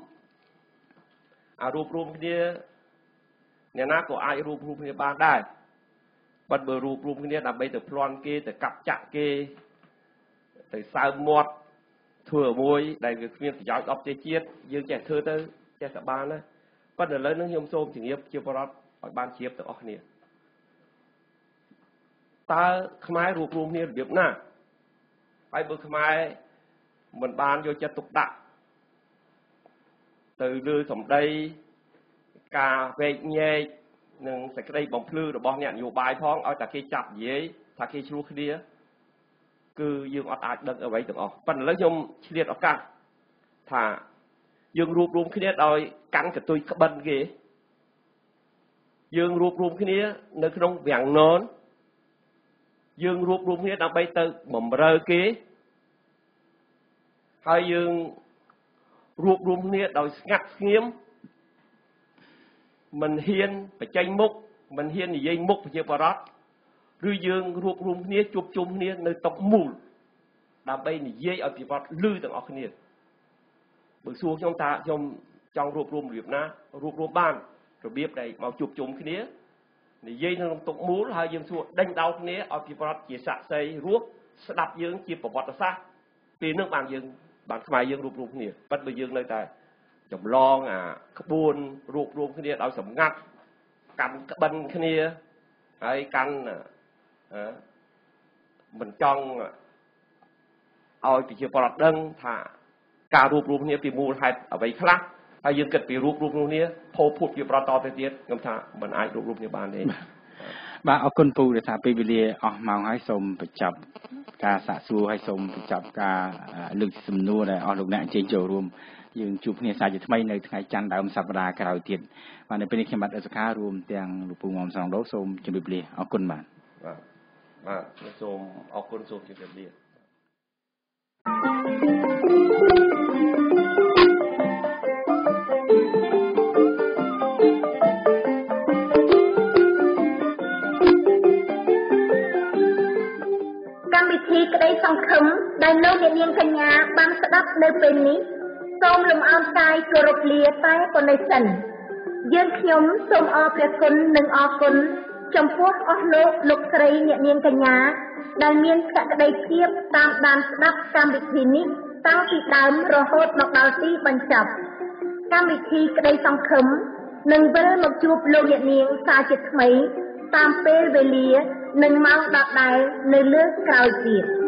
រួបរวมគ្នាអ្នកណាក៏អាចរួបរวมគ្នាបានដែរប៉ុន្តែបើរួបរวมគ្នាដើម្បីទៅប្លន់គេទៅកាប់ចាក់គេទៅសើមាត់ធ្វើអ្វីដែលវាគ្មានប្រយោជន៍ដល់ប្រទេសជាតិយើងចេះធ្វើទៅចេះតែបានណាប៉ុន្តែឥឡូវនេះខ្ញុំសូមជម្រាបជាបរិបទឲ្យបានជ្រាបទាំងអស់គ្នាតើខ្មែររួបរวมគ្នារបៀបណាហើយបើខ្មែរមិនបានយកចិត្តទុកដាក់ទៅលើសម្ដីការវែកញែកនិងសេចក្តីបំភ្លឺរបស់អ្នកនយោបាយផងឲ្យតែគេចាប់និយាយថាគេឆ្លោះគ្នាគឺយើងអត់អាចដឹងអ្វីទាំងអស់ប៉ុន្តែឥឡូវខ្ញុំឆ្លៀតឱកាសថាយើងរួបរวมគ្នាដោយកាន់កតុយក្បិនគេយើងរួបរวมគ្នានៅក្នុងវាំងននយើងរួបរวมគ្នាដើម្បីទៅបំរើគេហើយយើងរួបរวมគ្នាដោយស្ងាត់ស្ងៀមមិនហ៊ានបញ្ចេញមុខមិនហ៊ាននិយាយមុខប្រជាពលរដ្ឋឬយើងរួបរวมគ្នាជួបជុំគ្នានៅតុមូលដើម្បីនិយាយឲ្យប្រជាពលរដ្ឋឮទាំងអស់គ្នាបើសួរខ្ញុំថាខ្ញុំចង់រួបរวมរបៀបណារួបរวมបានរបៀបដែលមកជួបជុំគ្នានិយាយនៅក្នុងតុមូលហើយយើងសួរដេញដោលគ្នាឲ្យប្រជាពលរដ្ឋជាសាក្សីរស់ស្ដាប់យើងជាប្រវត្តិសាស្ត្រពេលនោះបានខ្មែរយើងរួបរวมគ្នាប៉ុន្តែបើយើងនៅតែចម្លងអាក្បួនរួបរวมគ្នាដោយសម្ងាត់កាន់ក្បិនគ្នាហើយកាន់មិនចង់ឲ្យប្រជាពលរដ្ឋដឹងថាការរួបរวมគ្នាពីមូលហេតុអ្វីខ្លះហើយយើងគិតពីរួបរวมគ្នាភោគភូតជាប្រតទៅទៀតខ្ញុំថាមិនអាចរួបរวมគ្នាបានទេបាទអរគុណពូដែលថាពេលវេលាអស់ម៉ោងហើយសូមបញ្ចប់ការសាកសួរហើយសូមបញ្ចប់ការលើកសំណួរដែលអស់លោកអ្នកអញ្ជើញចូលរួមយើងជួបគ្នាសាជាថ្មីនៅថ្ងៃច័ន្ទដើមសប្តាហ៍ក្រោយទៀតបាទនៅពេលនេះខ្ញុំបាទអសុខារួមទាំងលោកពូមុំសងដូសូមជម្រាបលាអរគុណបាទសូមអរគុណសូមជម្រាបលាកម្មវិធីក្តីសង្ឃឹមដែលលោកអ្នកនាងកញ្ញាបានស្ដាប់នៅពេលនេះសូមលំអរកាយគោរពលាតែប៉ុណ្ណេះសិនយើងខ្ញុំសូមអរព្រះគុណនិងអរគុណចំពោះអស់លោកស្រីអ្នកនាងកញ្ញាដែលមានភក្ដីភាពតាមដានស្ដាប់កម្មវិធីនេះតាំងពីដើមរហូតមកដល់ទីបញ្ចប់កម្មវិធីក្តីសង្ឃឹមនឹងវិលមកជួបលោកអ្នកនាងសាជាថ្មីតាមពេលវេលានិងម៉ោងដដែលនៅលើក្រោយទៀត